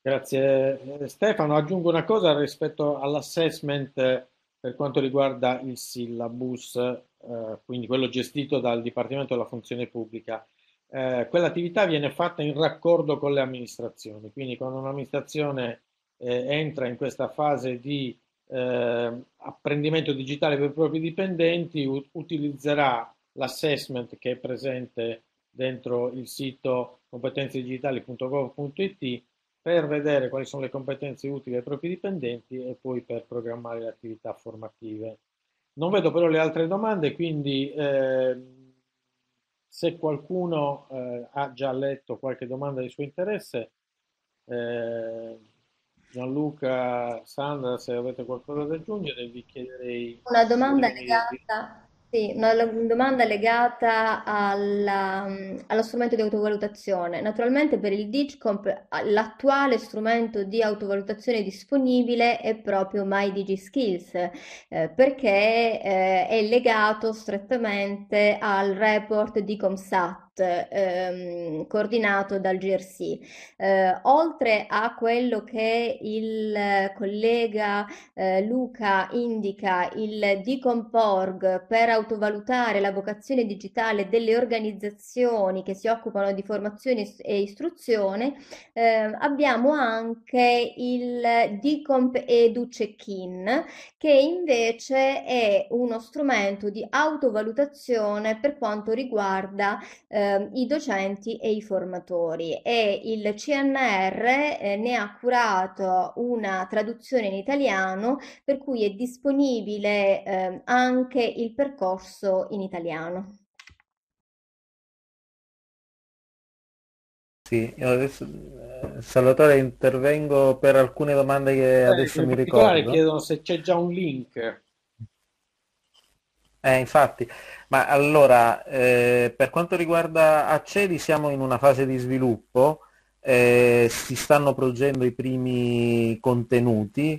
Grazie eh, Stefano. Aggiungo una cosa rispetto all'assessment eh, per quanto riguarda il syllabus, eh, quindi quello gestito dal Dipartimento della Funzione Pubblica. Eh, quell'attività viene fatta in raccordo con le amministrazioni, quindi quando un'amministrazione eh, entra in questa fase di eh, apprendimento digitale per i propri dipendenti, u- utilizzerà l'assessment che è presente dentro il sito competenzedigitali punto gov punto it per vedere quali sono le competenze utili ai propri dipendenti e poi per programmare le attività formative. Non vedo però le altre domande, quindi eh, se qualcuno eh, ha già letto qualche domanda di suo interesse, eh, Gianluca, Sandra, se avete qualcosa da aggiungere, vi chiederei Una di domanda intervenire. Di... legata, sì, una la- domanda legata alla- allo strumento di autovalutazione. Naturalmente per il DIGCOMP ah, l'attuale strumento di autovalutazione disponibile è proprio MyDigiSkills, eh, perché eh, è legato strettamente al report di ComSat, ehm, coordinato dal G R C. Eh, oltre a quello che il eh, collega eh, Luca indica il Dicomporg per autovalutare la vocazione digitale delle organizzazioni che si occupano di formazione e istruzione, eh, abbiamo anche il Dicomp Edu Check-in, che invece è uno strumento di autovalutazione per quanto riguarda eh, i docenti e i formatori, e il C N R eh, ne ha curato una traduzione in italiano per cui è disponibile eh, anche il percorso in italiano. Sì, io adesso, eh, Salvatore, intervengo per alcune domande che Eh, adesso in mi particolare ricordo. chiedono se c'è già un link. Eh, infatti, ma allora, eh, per quanto riguarda Accedi, siamo in una fase di sviluppo, eh, si stanno producendo i primi contenuti,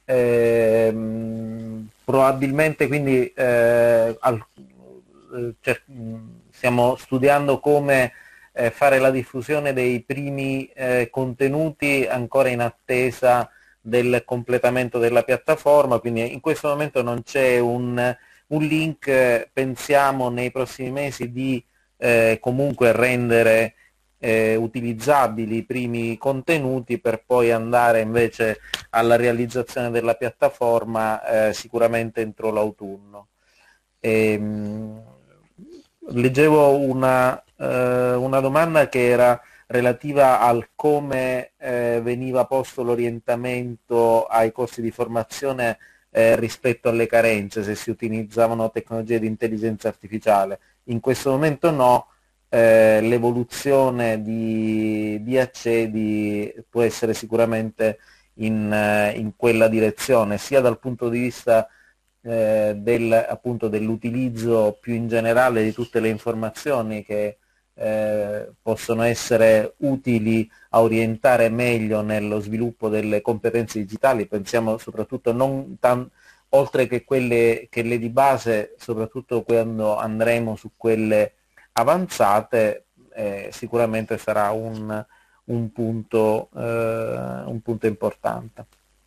ehm, probabilmente quindi eh, al- eh, cer- mh, stiamo studiando come eh, fare la diffusione dei primi eh, contenuti ancora in attesa del completamento della piattaforma, quindi in questo momento non c'è un un link. Eh, pensiamo nei prossimi mesi di eh, comunque rendere eh, utilizzabili i primi contenuti per poi andare invece alla realizzazione della piattaforma eh, sicuramente entro l'autunno. Ehm, leggevo una, eh, una domanda che era relativa al come eh, veniva posto l'orientamento ai corsi di formazione eh, rispetto alle carenze, se si utilizzavano tecnologie di intelligenza artificiale. In questo momento no, eh, l'evoluzione di, di Accedi può essere sicuramente in, eh, in quella direzione, sia dal punto di vista eh, del, appunto, dell'utilizzo più in generale di tutte le informazioni che eh, possono essere utili a orientare meglio nello sviluppo delle competenze digitali. Pensiamo soprattutto non tan- oltre che quelle, che le di base, soprattutto quando andremo su quelle avanzate, eh, sicuramente sarà un, un punto, eh, un punto importante.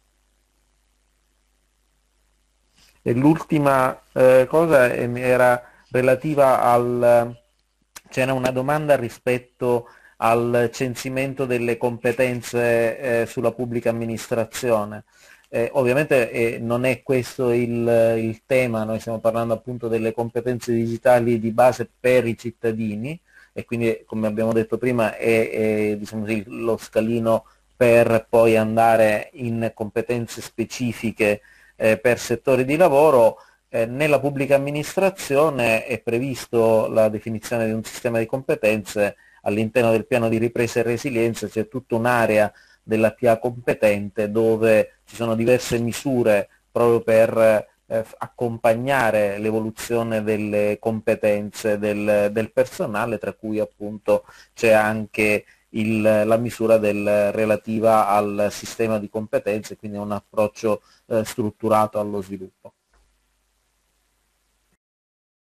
E l'ultima eh, cosa era relativa al... c'era una domanda rispetto al censimento delle competenze eh, sulla pubblica amministrazione. Eh, ovviamente eh, non è questo il, il tema, noi stiamo parlando appunto delle competenze digitali di base per i cittadini e quindi, come abbiamo detto prima, è, è diciamo così, lo scalino per poi andare in competenze specifiche eh, per settori di lavoro. Eh, nella pubblica amministrazione è previsto la definizione di un sistema di competenze all'interno del piano di ripresa e resilienza, c'è tutta un'area della P A competente dove ci sono diverse misure proprio per eh, accompagnare l'evoluzione delle competenze del, del personale, tra cui appunto c'è anche il, la misura del, relativa al sistema di competenze, quindi un approccio eh, strutturato allo sviluppo.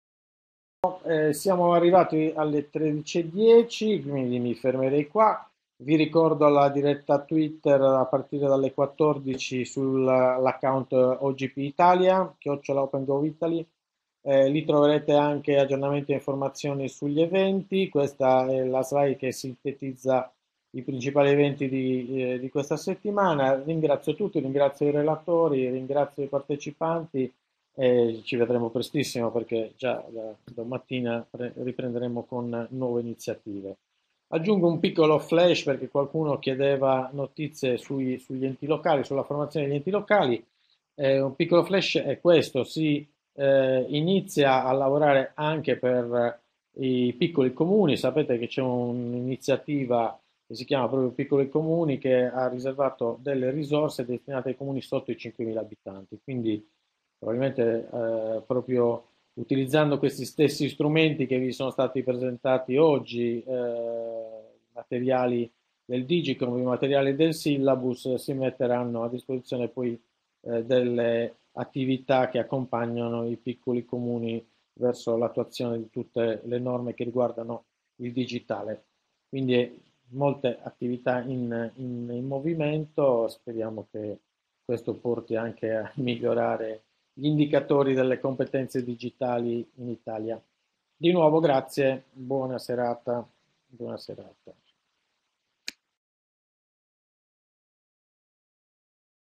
Eh, siamo arrivati alle tredici e dieci, quindi mi fermerei qua. Vi ricordo la diretta Twitter a partire dalle quattordici sull'account O G P Italia, chiocciola OpenGoItaly. Eh, lì troverete anche aggiornamenti e informazioni sugli eventi. Questa è la slide che sintetizza i principali eventi di, eh, di questa settimana. Ringrazio tutti, ringrazio i relatori, ringrazio i partecipanti e ci vedremo prestissimo perché già da domattina riprenderemo con nuove iniziative. Aggiungo un piccolo flash perché qualcuno chiedeva notizie sui, sugli enti locali, sulla formazione degli enti locali. Eh, un piccolo flash è questo, si eh, inizia a lavorare anche per i piccoli comuni. Sapete che c'è un'iniziativa che si chiama proprio Piccoli Comuni che ha riservato delle risorse destinate ai comuni sotto i cinquemila abitanti. Quindi probabilmente eh, proprio utilizzando questi stessi strumenti che vi sono stati presentati oggi, eh, materiali del Digicom, i materiali del Syllabus, si metteranno a disposizione poi eh, delle attività che accompagnano i piccoli comuni verso l'attuazione di tutte le norme che riguardano il digitale. Quindi molte attività in, in, in movimento, speriamo che questo porti anche a migliorare gli indicatori delle competenze digitali in Italia. Di nuovo grazie, buona serata. Buona serata.